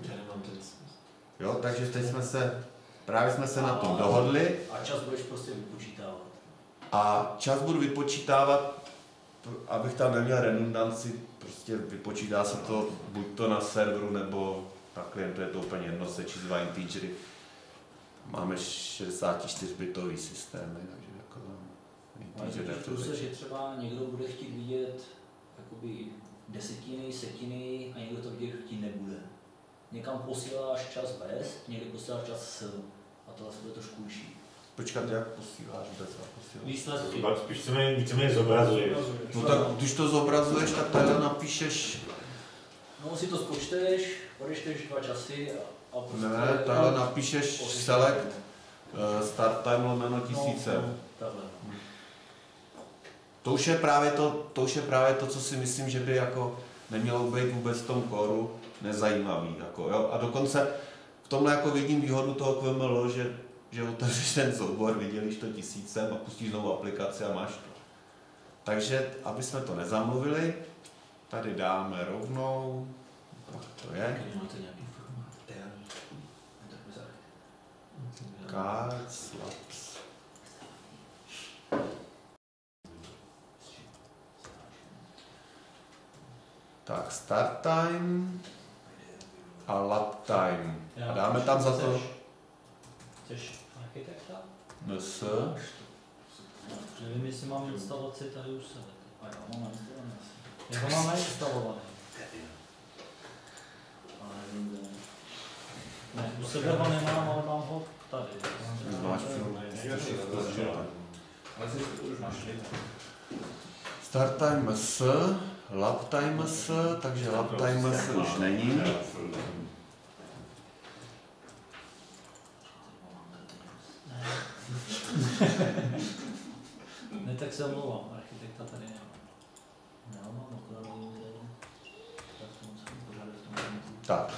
Jo, takže teď jsme se, právě jsme se na tom dohodli. A čas budeš prostě vypočítávat. A čas budu vypočítávat, abych tam neměl redundanci, prostě vypočítá se to buď to na serveru, nebo na klientu, je to úplně jedno, se číst dva integery. Máme šedesát čtyři bitový systémy, takže jako integer nepřebyt. Že třeba někdo bude chtít vidět jakoby desetiny, setiny a někdo to vidět chtít nebude. Někam posíláš čas bez, někde posíláš čas s. to zase bude trošku užší. Počkat, jak posíláš vůbec? Výsledky. Spíš víceméně, víceméně zobrazuješ. No tak když to zobrazuješ, tak tady napíšeš... No si to spočteš, odečteš dva časy a, a prostě... Ne, tady napíšeš select uh, start time lomeno tisíce. No, no, takhle. To už je právě to, to už je právě to, co si myslím, že by jako nemělo být vůbec v tom kóru nezajímavý. Jako, jo? A dokonce v tomhle jako vidím výhodu toho Q M L, že, že otevřeš ten soubor, vydělíš to tisícem a pustíš znovu aplikaci a máš to. Takže, aby jsme to nezamluvili, tady dáme rovnou, tak to je. Máte nějaký formát? Cards, Labs. Tak, start time a lap time. A dáme tam za to Chceš architekta? M S. Nevím, jestli mám instalaci tady u sebe. A já mám nainstalovaný asi. Já ho mám nainstalovaný. Ale nevím, kde. Ne, u sebe ho nemám, ale mám ho tady. Máš film. Ale si to už našli. Start time S, lap time S, takže lap time S už není. Ne, tak se omlouvám, architekta tady nemám. Já mám okladový video. Tak to musím pořádat v tom momentu. Tak.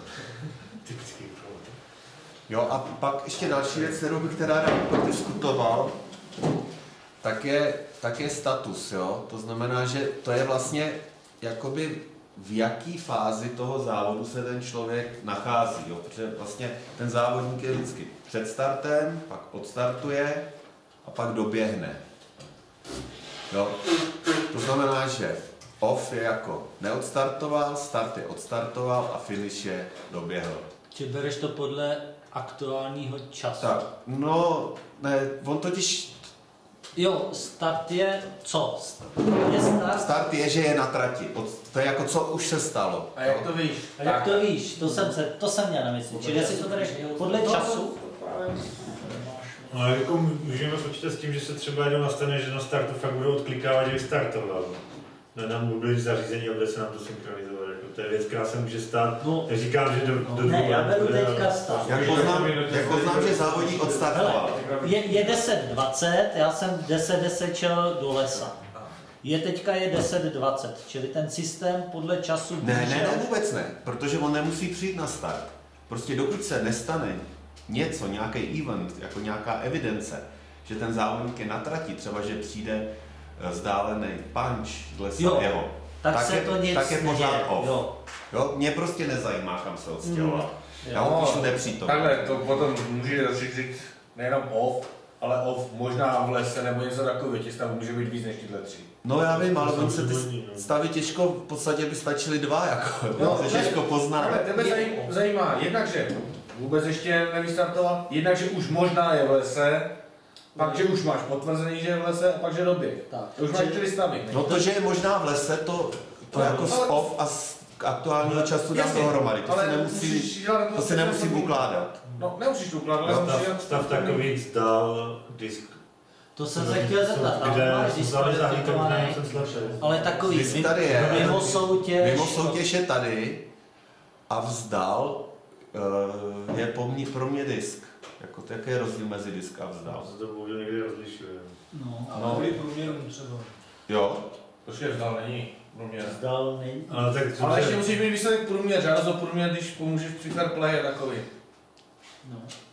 Jo, a pak ještě další věc, kterou bych teda rád diskutoval, tak je, tak je status, jo. To znamená, že to je vlastně jakoby v jaký fázi toho závodu se ten člověk nachází, jo. Protože vlastně ten závodník je vždycky před startem, pak odstartuje a pak doběhne. Jo. To znamená, že off je jako neodstartoval, start je odstartoval a finish je doběhl. Či bereš to podle aktuálního času? Tak, no, ne, on totiž... Jo, start je co? Je start? Start je, že je na trati. To je jako, co už se stalo. A jak to víš? A jak to víš? To jsem, se, to jsem měl na mysli. Čili jestli to bereš podle času? No, ale jako můžeme počítat s tím, že se třeba jenom nastane, že na startu fakt budou odklikávat, že vystartoval. Na nám mobilní zařízení a bude se nám to synchronizovat. Jako to je věc, která se může stát. No, Neříkám, že do, do ne, já beru teďka start. Jak poznám, jak poznám, že závodník odstartoval? Je, je deset dvacet, já jsem deset deset šel do lesa. Je teďka je deset dvacet, čili ten systém podle času... Ne, ne, ne, vůbec ne, protože on nemusí přijít na start. Prostě dokud se nestane něco, nějaký event, jako nějaká evidence, že ten závodník je na trati, třeba že přijde vzdálený punch dle jeho, tak, tak, se je, to nic tak je pořád neděje. off. Jo. Jo, mě prostě nezajímá, kam se odstěhoval. Mm. Já ho píšu nepřítomný. Takhle, to potom může rozšířit nejenom off, ale off možná v lese nebo něco takového, těch stavů může být víc než tyhle tři. No já vím, ale on se ty stavy těžko, v podstatě by stačily dva, jako, no, se těžko pozná. Ale tebe zajímá, zajímá jednak, že vůbec ještě nevystartoval, jednak, že už možná je v lese, pak, že už máš potvrzený, že je v lese, a pak, že doběh. Tak. To už máš čtyři stavy. No to, že je možná v lese, to, to No, jako z ale- off a z aktuálního času dám Jasně, dohromady. To ale si nemusí, musíš dělat to si nemusím ukládat. No, nemusíš to ukládat, ale musíš Stav, dělat stav takový vzdal disk. To jsem se chtěl zeptat, tam Kde máš jsem vzal zahlídek, diskvalifikovaný, jsem slyšel. ale takový Disk tady je. mimo soutěž. Mimo soutěž je tady a vzdal uh, je po mně, pro mě disk. Jako, jaký je rozdíl mezi disk a vzdal? Se to bohužel někdy rozlišuje. No, Ale kvůli průměrům třeba. Jo? Počkej, vzdal není průměr. zdal není. Ale, tak Ale ještě musíš mít výsledek průměr, žádost o průměr, když pomůžeš při fair play je takový. No.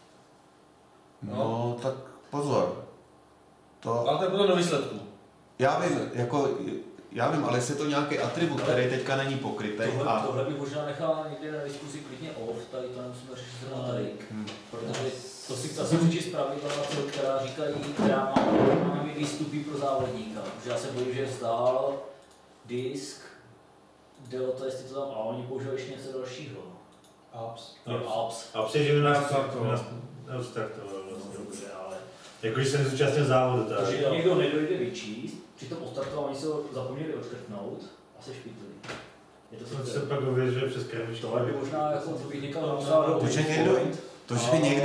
No, tak pozor. To, Ale to je potom do výsledku. já vím, jako, já vím, ale jestli je to nějaký atribut, který teďka není pokrytý Tohle, a... tohle bych možná nechal někde na diskusi klidně off, tady to nemusíme řešit zrovna tady. Hmm. Protože to si chci asi přečíst pravidla, která říkají, která má, máme mít výstupy pro závodníka. Protože já se bojím, že vzdál disk, jde o to, jestli to tam, a oni používají ještě něco dalšího. Apps. Apps. A přijde, že nás Neodstartoval. neodstartoval vlastně. Dobře, ale... Jako když jsem nezúčastnil závodu, tak. Takže někdo nedojde vyčíst, přitom odstartoval, oni se ho zapomněli odškrtnout a se špitli. Je to To se super. pak ověřuje přes krabičku. Tohle by možná, jako to bych někam napsal do To, že někdo, to, že někdo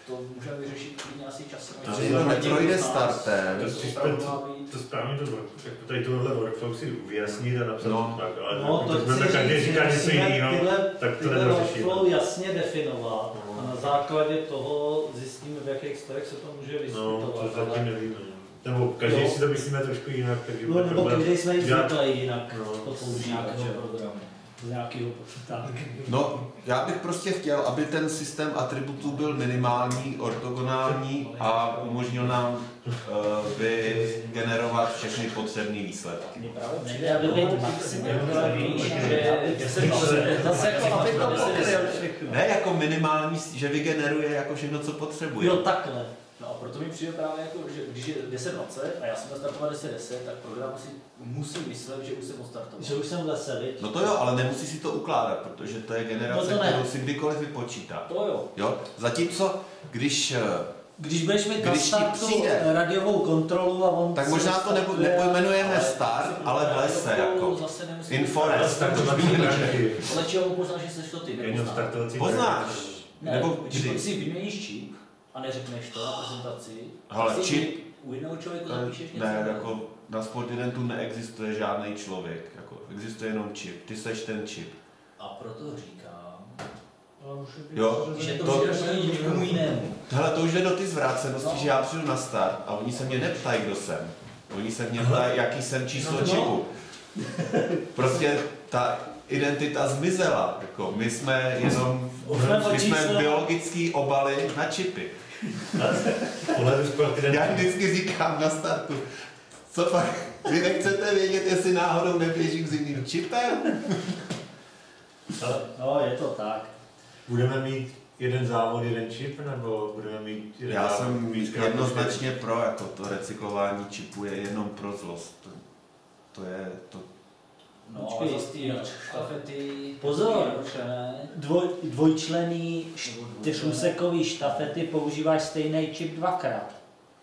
to můžeme vyřešit klidně asi časem. Takže to neprojde startem. To správně to tady tohle workflow si vyjasnit a napsat no. tak, ale no, to budeme každý říkat něco jiného, tak to nebude řešit. Workflow jasně definovat no. a na základě toho zjistíme, v jakých stavech se to může vyskytovat. No, to zatím ale... nevíme. Nebo každý jo. si to myslíme trošku jinak. Takže no, nebo každý jsme jich zvyklý jinak no. to používat. Z nějakého počítače. No, já bych prostě chtěl, aby ten systém atributů byl minimální, ortogonální a umožnil nám uh, vygenerovat všechny potřebné výsledky. Nejde, aby být maximální, že zase jako aby to pokryl všechno. Ne jako minimální, že vygeneruje jako všechno, co potřebuje. Jo, takhle. No a proto mi přijde právě jako, že když je deset dvacet a já jsem nastartoval deset deset, tak program si musí myslet, že už jsem odstartoval. Že už jsem zase, viď? No to jo, ale nemusí si to ukládat, protože to je generace, no to kterou si kdykoliv vypočítá. To jo. Jo? Zatímco, když... Když budeš mít na startu radiovou kontrolu a on... Tak možná to nebu, nepojmenujeme start, ale v lese jako. Inforest, tak to nabíjí. Ale čeho poznáš, že seš to ty? Poznáš. Nebo když si vyměníš čip, a neřekneš to na prezentaci, ale čip, u jednoho člověku zapíšeš něco? Ne, jako na Sportidentu neexistuje žádný člověk, jako existuje jenom čip, ty seš ten čip. A proto říkám, jo, že to přidaří někomu jinému. Hele, to už jde do ty zvrácenosti, no. že já přijdu na start a oni se mě neptají, kdo jsem. Oni se mě ptají, jaký jsem číslo no, čipu. Prostě ta identita zmizela, jako my jsme jenom, my jsme biologický obaly na čipy. Já vždycky říkám na startu, co pak, vy nechcete vědět, jestli náhodou neběžím s jiným čipem? No, je to tak. Budeme mít jeden závod, jeden čip, nebo budeme mít jeden Já závod, jsem jednoznačně pro, jako to recyklování čipu je jenom pro zlost. To, to je to. No, ale zase ty štafety... Pozor, dvoj, dvojčlenný čtyřúsekový štafety používáš stejný čip dvakrát.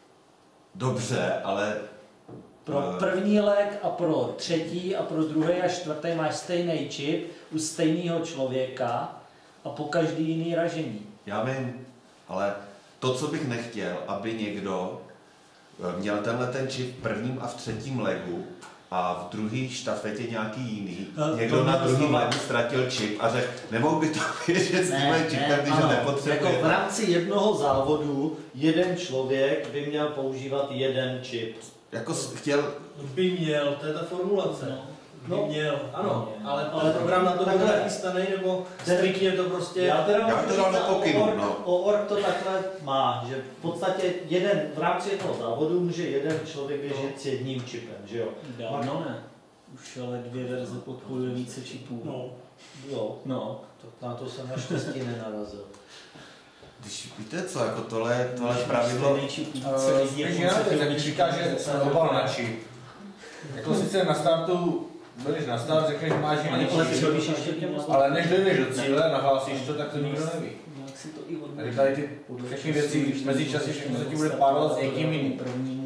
Dobře, ale... Pro první leg a pro třetí a pro druhý a čtvrtý máš stejný čip u stejného člověka a po každý jiný ražení. Já vím, ale to, co bych nechtěl, aby někdo měl tenhle ten čip v prvním a v třetím legu, a v druhé štafetě nějaký jiný. No, někdo na druhém ledu ztratil čip a řekl, nemohl by to vědět s tímhle čipem, když ho nepotřebuje. Jako v rámci jednoho závodu jeden člověk by měl používat jeden čip. Jako chtěl... By měl, to je ta formulace. No. By no. měl, ano, no. ale, ale program na to bude nachystaný, nebo striktně to prostě... Já teda já to dal do pokynu, no. O org to takhle má, že v podstatě jeden, v rámci jednoho závodu může jeden člověk běžet no. s jedním čipem, že jo? Dávno ne. Už ale dvě verze podporuje více čipů. No. Jo. No. To, na to jsem naštěstí nenarazil. Když víte co, jako tohle, tohle pravidlo... Jak říká, že jsem obal na čip. Jako sice na startu, budeš na start, řekneš, že máš jiný čip, ale než dojdeš do cíle, nahlásíš to, tak to nikdo neví. Tady tady ty všechny věci, mezi časy všechno se ti bude párovat s někým jiným.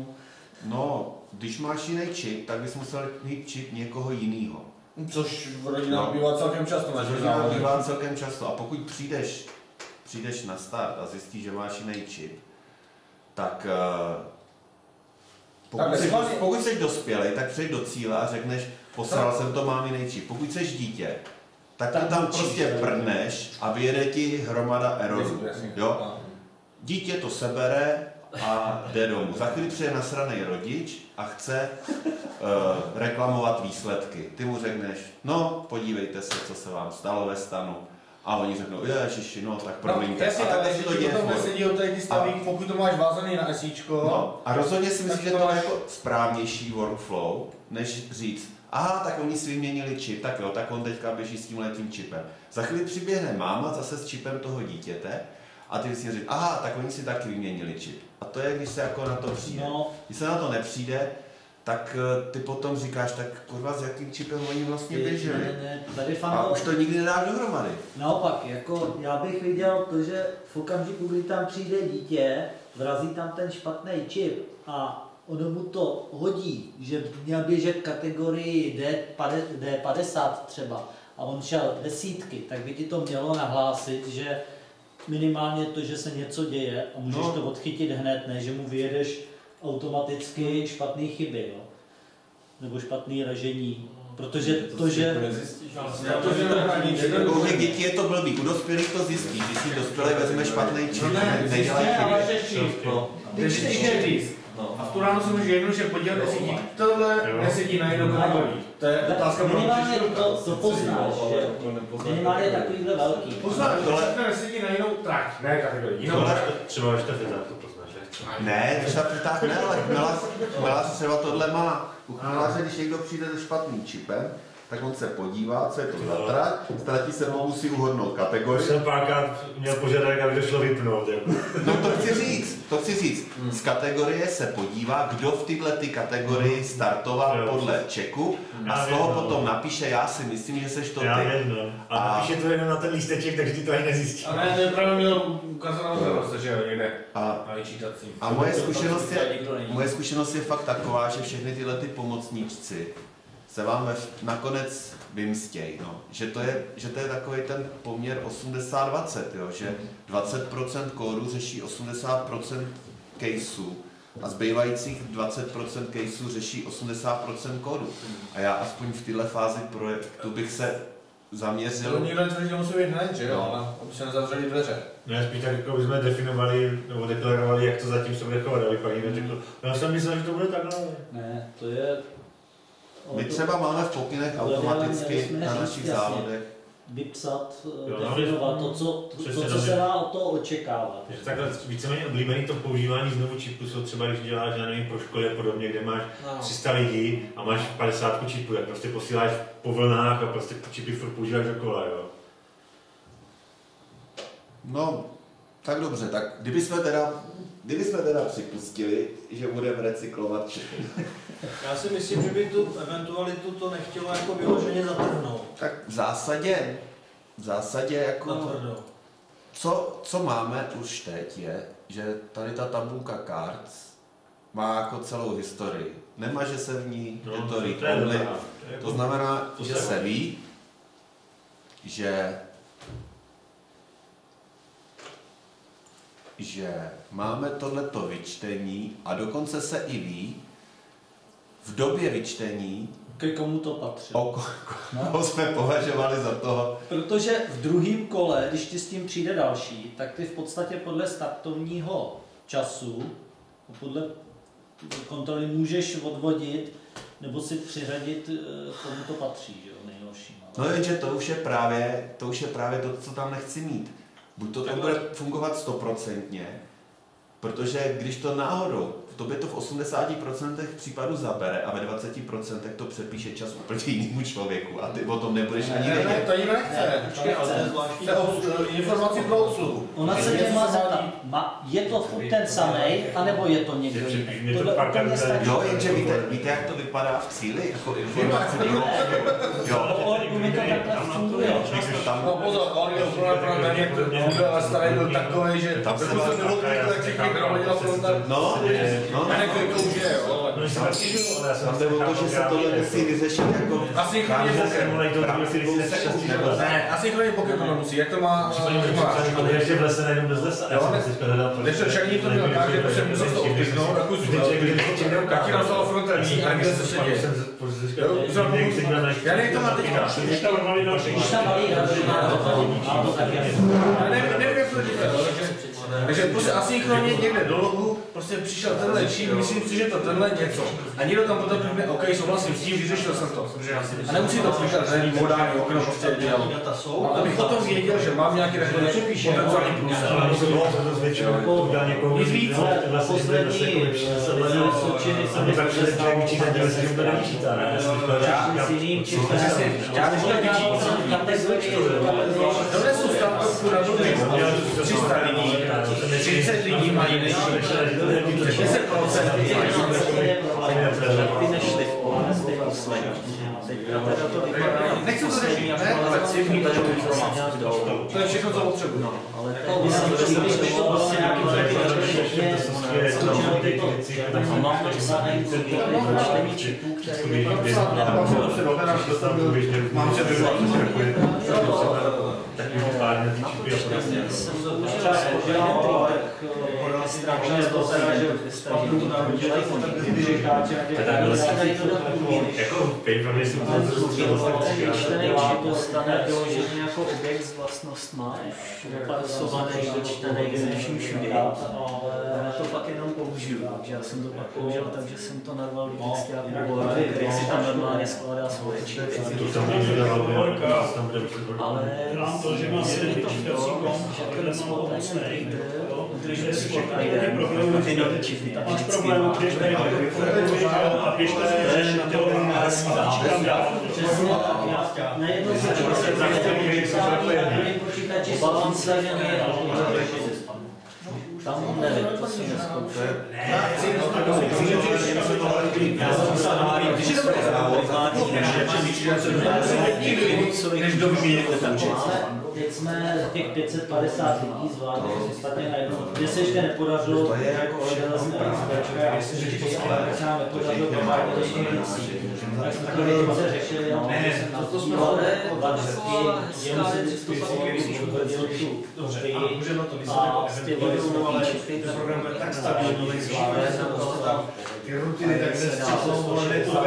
No, když máš jiný čip, tak bys musel mít čip někoho jiného. Což v rodinách no. bývá celkem často. Na rodinách bývá celkem často. A pokud přijdeš, přijdeš na start a zjistíš, že máš jiný čip, tak... Pokud, tak jsi, pokud jsi dospělej, tak přejď do cíle a řekneš, posral tak. jsem to, mám jiný čip. Pokud jsi dítě, tak, tak tam prostě prdneš a vyjede ti hromada errorů. Jo? Dítě to sebere a jde domů. Za chvíli přijde nasranej rodič a chce uh, reklamovat výsledky. Ty mu řekneš, no podívejte se, co se vám stalo ve stanu. A oni řeknou, ježiši, no tak promiňte. No, jasně, a tak si to děje. Potom nesedí o tady ty stavík, pokud to máš vázaný na esíčko. No, a rozhodně si myslím, že to je jako správnější workflow, než říct, aha, tak oni si vyměnili čip, tak jo, tak on teďka běží s tímhletím čipem. Za chvíli přiběhne máma zase s čipem toho dítěte a ty si říct, aha, tak oni si taky vyměnili čip. A to je, když se jako na to přijde. No. Když se na to nepřijde, tak ty potom říkáš, tak kurva, s jakým čipem oni vlastně běželi. Ne, ne, tady fano... A už to nikdy nedáš dohromady. Naopak, jako já bych viděl to, že v okamžiku, kdy tam přijde dítě, vrazí tam ten špatný čip a ono mu to hodí, že měl běžet kategorii D padesát třeba a on šel desítky, tak by ti to mělo nahlásit, že minimálně to, že se něco děje a můžeš no. to odchytit hned, ne, že mu vyjedeš automaticky špatné chyby, jo? Nebo špatné ležení. Protože to, že... U těch dětí je to blbý, u dospělých to zjistí, když si dospělý vezme špatný čip, nedělají chyby. No. A v tu ráno si můžeš jednoduše podívat, jestli ti tohle nesedí na jedno kategorii. To je otázka pro minimálně to, to poznáš, že minimálně takovýhle velký. Poznáš, že to nesedí na jinou trať, ne kategorii. Třeba až ta fyták to poznáš, ne? Ne, když ta fyták ne, ale chmelař třeba tohle má. U chmelaře, když někdo přijde se špatným čipem, tak on se podívá, co je to za trať, ztratí se mnou, musí uhodnout kategorii. Jsem párkrát měl požadavek, aby to šlo vypnout. Jako. No to chci říct, to chci říct. Z kategorie se podívá, kdo v této ty kategorii startoval jo, podle checku a z toho potom napíše, já si myslím, že seš to ty. Já vím, no. A, a napíše to jenom na ten lísteček, takže ty to ani nezjistí. A ne, to je právě měl ukázat na zralost, že jo, někde. A, na vyčítací. A moje zkušenost, je, moje zkušenost je fakt taková, že všechny tyhle ty pomocníčci se vám nakonec vymstějí, no. že, to je, že to je takový ten poměr osmdesát dvacet, jo? Že dvacet procent kódu řeší osmdesát procent caseů a zbývajících dvacet procent caseů řeší osmdesát procent kódu. A já aspoň v této fázi projektu bych se zaměřil... To nikdo netvrdí, že musí být hned, že jo, ale aby se nezavřeli dveře. No já spíš tak, jako bychom definovali nebo deklarovali, jak to zatím se bude chovat, aby pak někdo řekl, no já jsem myslel, že to bude takhle. Ne, to je... My třeba máme v pokynech automaticky na našich závodech vypsat, definovat to, co, to, to, co se dá od toho očekávat. Takhle víceméně oblíbený to používání znovu čipu jsou třeba, když děláš, já nevím, pro školy a podobně, kde máš no. tři sta lidí a máš padesát čipů, tak prostě posíláš po vlnách a prostě čipy furt používáš dokola, jo. No, tak dobře, tak kdybychom teda, kdybychom teda připustili, že budeme recyklovat čipy. Já si myslím, že by tu eventualitu to nechtělo jako vyloženě zatrhnout. Tak v zásadě, v zásadě jako, co, co máme už teď je, že tady ta tabulka cards má jako celou historii. Nemaže se v ní, no, je to read only. To znamená, že se ví, že že máme tohleto vyčtení a dokonce se i ví, v době vyčtení, ke komu to patří. O koho no. jsme považovali za toho. Protože v druhém kole, když ti s tím přijde další, tak ty v podstatě podle startovního času, podle kontroly můžeš odvodit nebo si přiřadit, komu to patří, že jo, nejhorší. No jenže to už je právě, to už je právě to, co tam nechci mít. Buď to tam bude fungovat stoprocentně, protože když to náhodou, tobě to v osmdesáti procentech případů zabere a ve dvaceti procentech to přepíše čas úplně jinému člověku a ty o tom nebudeš ani vědět. Ne, to ani nechce. Počkej, ale to je informací pro obsluhu. Ona se tě má zeptat, je to furt ten samej, anebo je to někdo jiný? Tohle úplně stačí. Jo, jenže víte, víte, jak to vypadá v cíli? Jako informace pro obsluhu. Jo, mi to takhle funguje. No pozor, on je úplně pro mě, ale starý byl takový, že tam se nemohl tak všichni hromadila fronta. No, no, a nekdo už je, jo. Tam jde o to, že se tohle musí vyřešit jako... Asynchronně poker. Ne, asynchronně poker to nemusí, jak to má... Ale ještě v lese nejenom bez lesa. Když to však to měl tak, že se musel to odpíchnout, tak už taky nám stalo frontelní, a kde se se děje. Já nevím, to má teďka. Když tam malý já nevím, jak to děje. Takže prostě asynchronně někde do logu prostě přišel tenhle čip, myslím si, že to tenhle něco. A někdo tam potom řekne, OK, souhlasím s tím, vyřešil jsem to. A nemusí to přišel ten modální okno prostě dělal. Abych potom věděl, že mám nějaký takový potenciální plus. Nic víc, poslední součiny jsem s jiným čipem. Já než to vyčítám. Tohle jsou stavku na to tři sta lidí, třicet lidí mají než deset procent Ty nešli v pole, jste poslední. Nechci to řešit, ne? Ale chci mít takovou informaci. To je všechno, co potřebuji. Ale to myslím, že to bylo nějaký tam mám napsané čtení čipů, které je tam napsané. Mám se taky pár ty čipy. Jsem bohužel spožil ten strašně to teda, že spavnu na udělají foní. Jako paper jsou to ten čtený čip dostane vyložený jako objekt s vlastnostma, už vypadosovaný, dočtený ze vším všude. Já to pak jenom použiju, takže já jsem to pak použil tak, že jsem to narval do textiáku, který si tam normálně skládá svoje čipy. Ale to, že mám jeden vyčítací kom, že ten společný trader udržuje si všechny ty nový čipy. Máš problém, když tady a když tady na to říkám dál. Najednou se počítači balance, tam nevím, to si neskouším. Teď jsme těch pět set padesát lidí zvládli, ostatně najednou, kde se ještě nepodařilo, to je jako organizace a jestli ti to skvěle, se nám nepodařilo provádět ještě věcí. Tak jsme to věci řešili, jenom to jsme dvacet, jenom se vždycky když uvedil tu hry a z těch videů nový čipy, ten program byl tak stabilní, zvládli jsem to tam ty rutiny, tak se stálo, volili to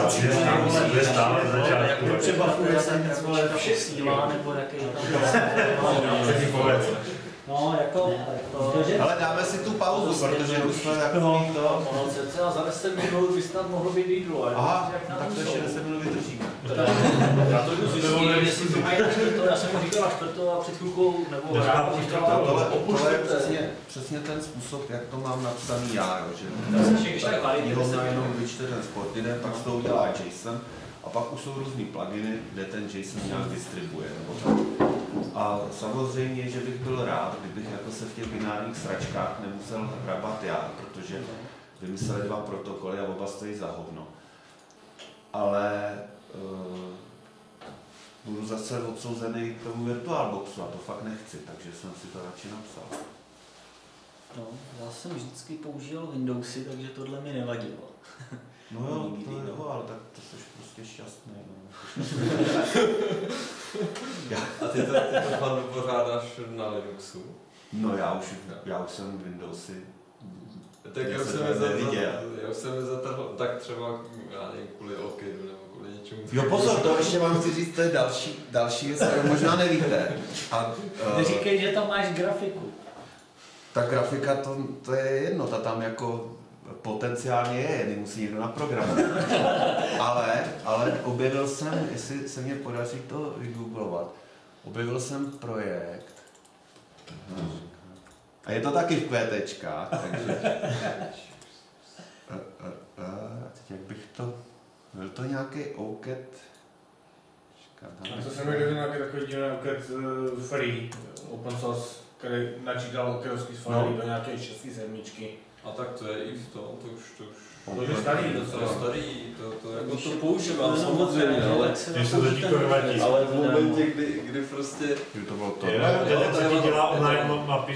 jako třeba funguje jsem všech sílá, nebo jaký tam no, jako, protože... Ale dáme si tu pauzu, protože už jsme takový to... No, cca za deset minut by snad mohlo být jídlo. Aha, tak to ještě deset minut vydržíme. Já to jdu zjistit, jestli to mají na čtvrtou, já jsem mu říkal na čtvrtou a před chvilkou, nebo rád říkal, tohle je přesně, přesně ten způsob, jak to mám napsaný já, jo, že knihovna jenom vyčte ten Sportine, pak se to udělá JSON, a pak už jsou různý pluginy, kde ten JSON nějak distribuje. Nebo tak. A samozřejmě, že bych byl rád, kdybych jako se v těch binárních sračkách nemusel hrabat já, protože vymysleli dva protokoly a oba stojí za hovno. Ale uh, budu zase odsouzený k tomu VirtualBoxu a to fakt nechci, takže jsem si to radši napsal. No, já jsem vždycky používal Windowsy, takže tohle mi nevadilo. No jo, to je jo, ale tak to jsi prostě šťastný. No. A ty to, ty to pan pořádáš na Linuxu? No já už, já už jsem Windowsy. Tak já, já, jsem je zatrhl, já už jsem je zatrhl, tak třeba, já nevím, kvůli Okidu nebo kvůli něčemu. Jo pozor, to ještě vám chci říct, to je další, další věc, kterou možná nevíte. A, uh, Neříkej, že tam máš grafiku. Ta grafika, to, to je jedno, ta tam jako potenciálně je, jen musí někdo naprogramovat. ale, ale objevil jsem, jestli se mě podaří to vygooglovat, objevil jsem projekt, a je to taky v PTčkách, takže... a, a, a, teď jak bych to... Byl to nějaký OCAD... A to jsem někdy nějaký takový dílný OCAD free, open source, který načítal OCADovský file no. do nějaké šestý sedmičky. A tak to je i v tom, to už to už... To je starý, to je starý, to, to jako to používám samozřejmě, ale... Když se to díkorvatí. Ale v momentě, kdy, kdy prostě... Kdy to bylo to. Jo, ten se ti dělá online mapy.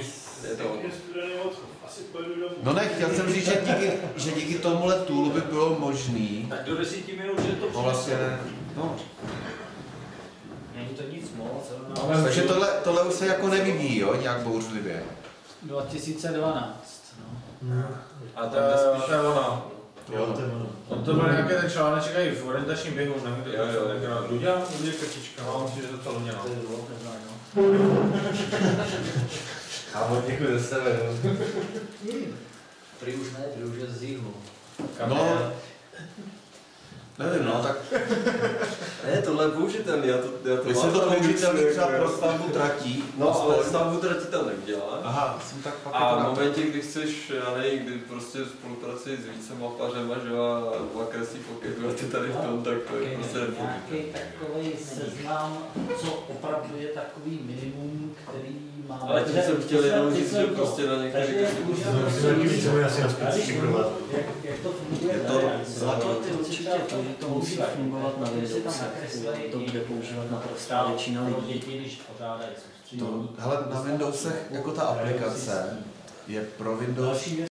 No ne, chtěl jsem říct, že díky, že díky tomuhle toolu by bylo možný... Tak do deseti minut, že to vlastně ne, no. Není to nic moc, ale... Takže tohle, tohle už se jako nevyvíjí, jo, nějak bouřlivě. dva tisíce dvanáct, no. Hmm. A tak nespíš ona. Jo, to je ono. On to byl nějaký ten článeček i v orientačním běhu, nevím, kde jo, jo. to Luďa, Luďa Krtička, mám si, že to Luďa, no. To je dlouho, no. Kámo, děkuji za sebe, no. Prý už ne, prý už je z jihu. No, nevím, no, tak... Ne, tohle je použitelný, já to, já to Myslím to použitelný třeba pro stavbu tratí. No, ale stavbu tratí tam neudělá. Aha, jsem tak pak a v momentě, kdy chceš, já nevím, kdy prostě spolupracuješ s více mapařema, že a dva kreslí poketu a ty tady v tom, tak to je prostě nepoužitelný. Nějaký takový seznam, co opravdu je takový minimum, který máme. Ale tím jsem chtěl jenom říct, že prostě na některých... Jak to funguje? Základ je určitě to, že to musí fungovat na Windowse, to bude používat naprostá většina lidí. To, hele, na Windowsech jako ta aplikace je pro Windows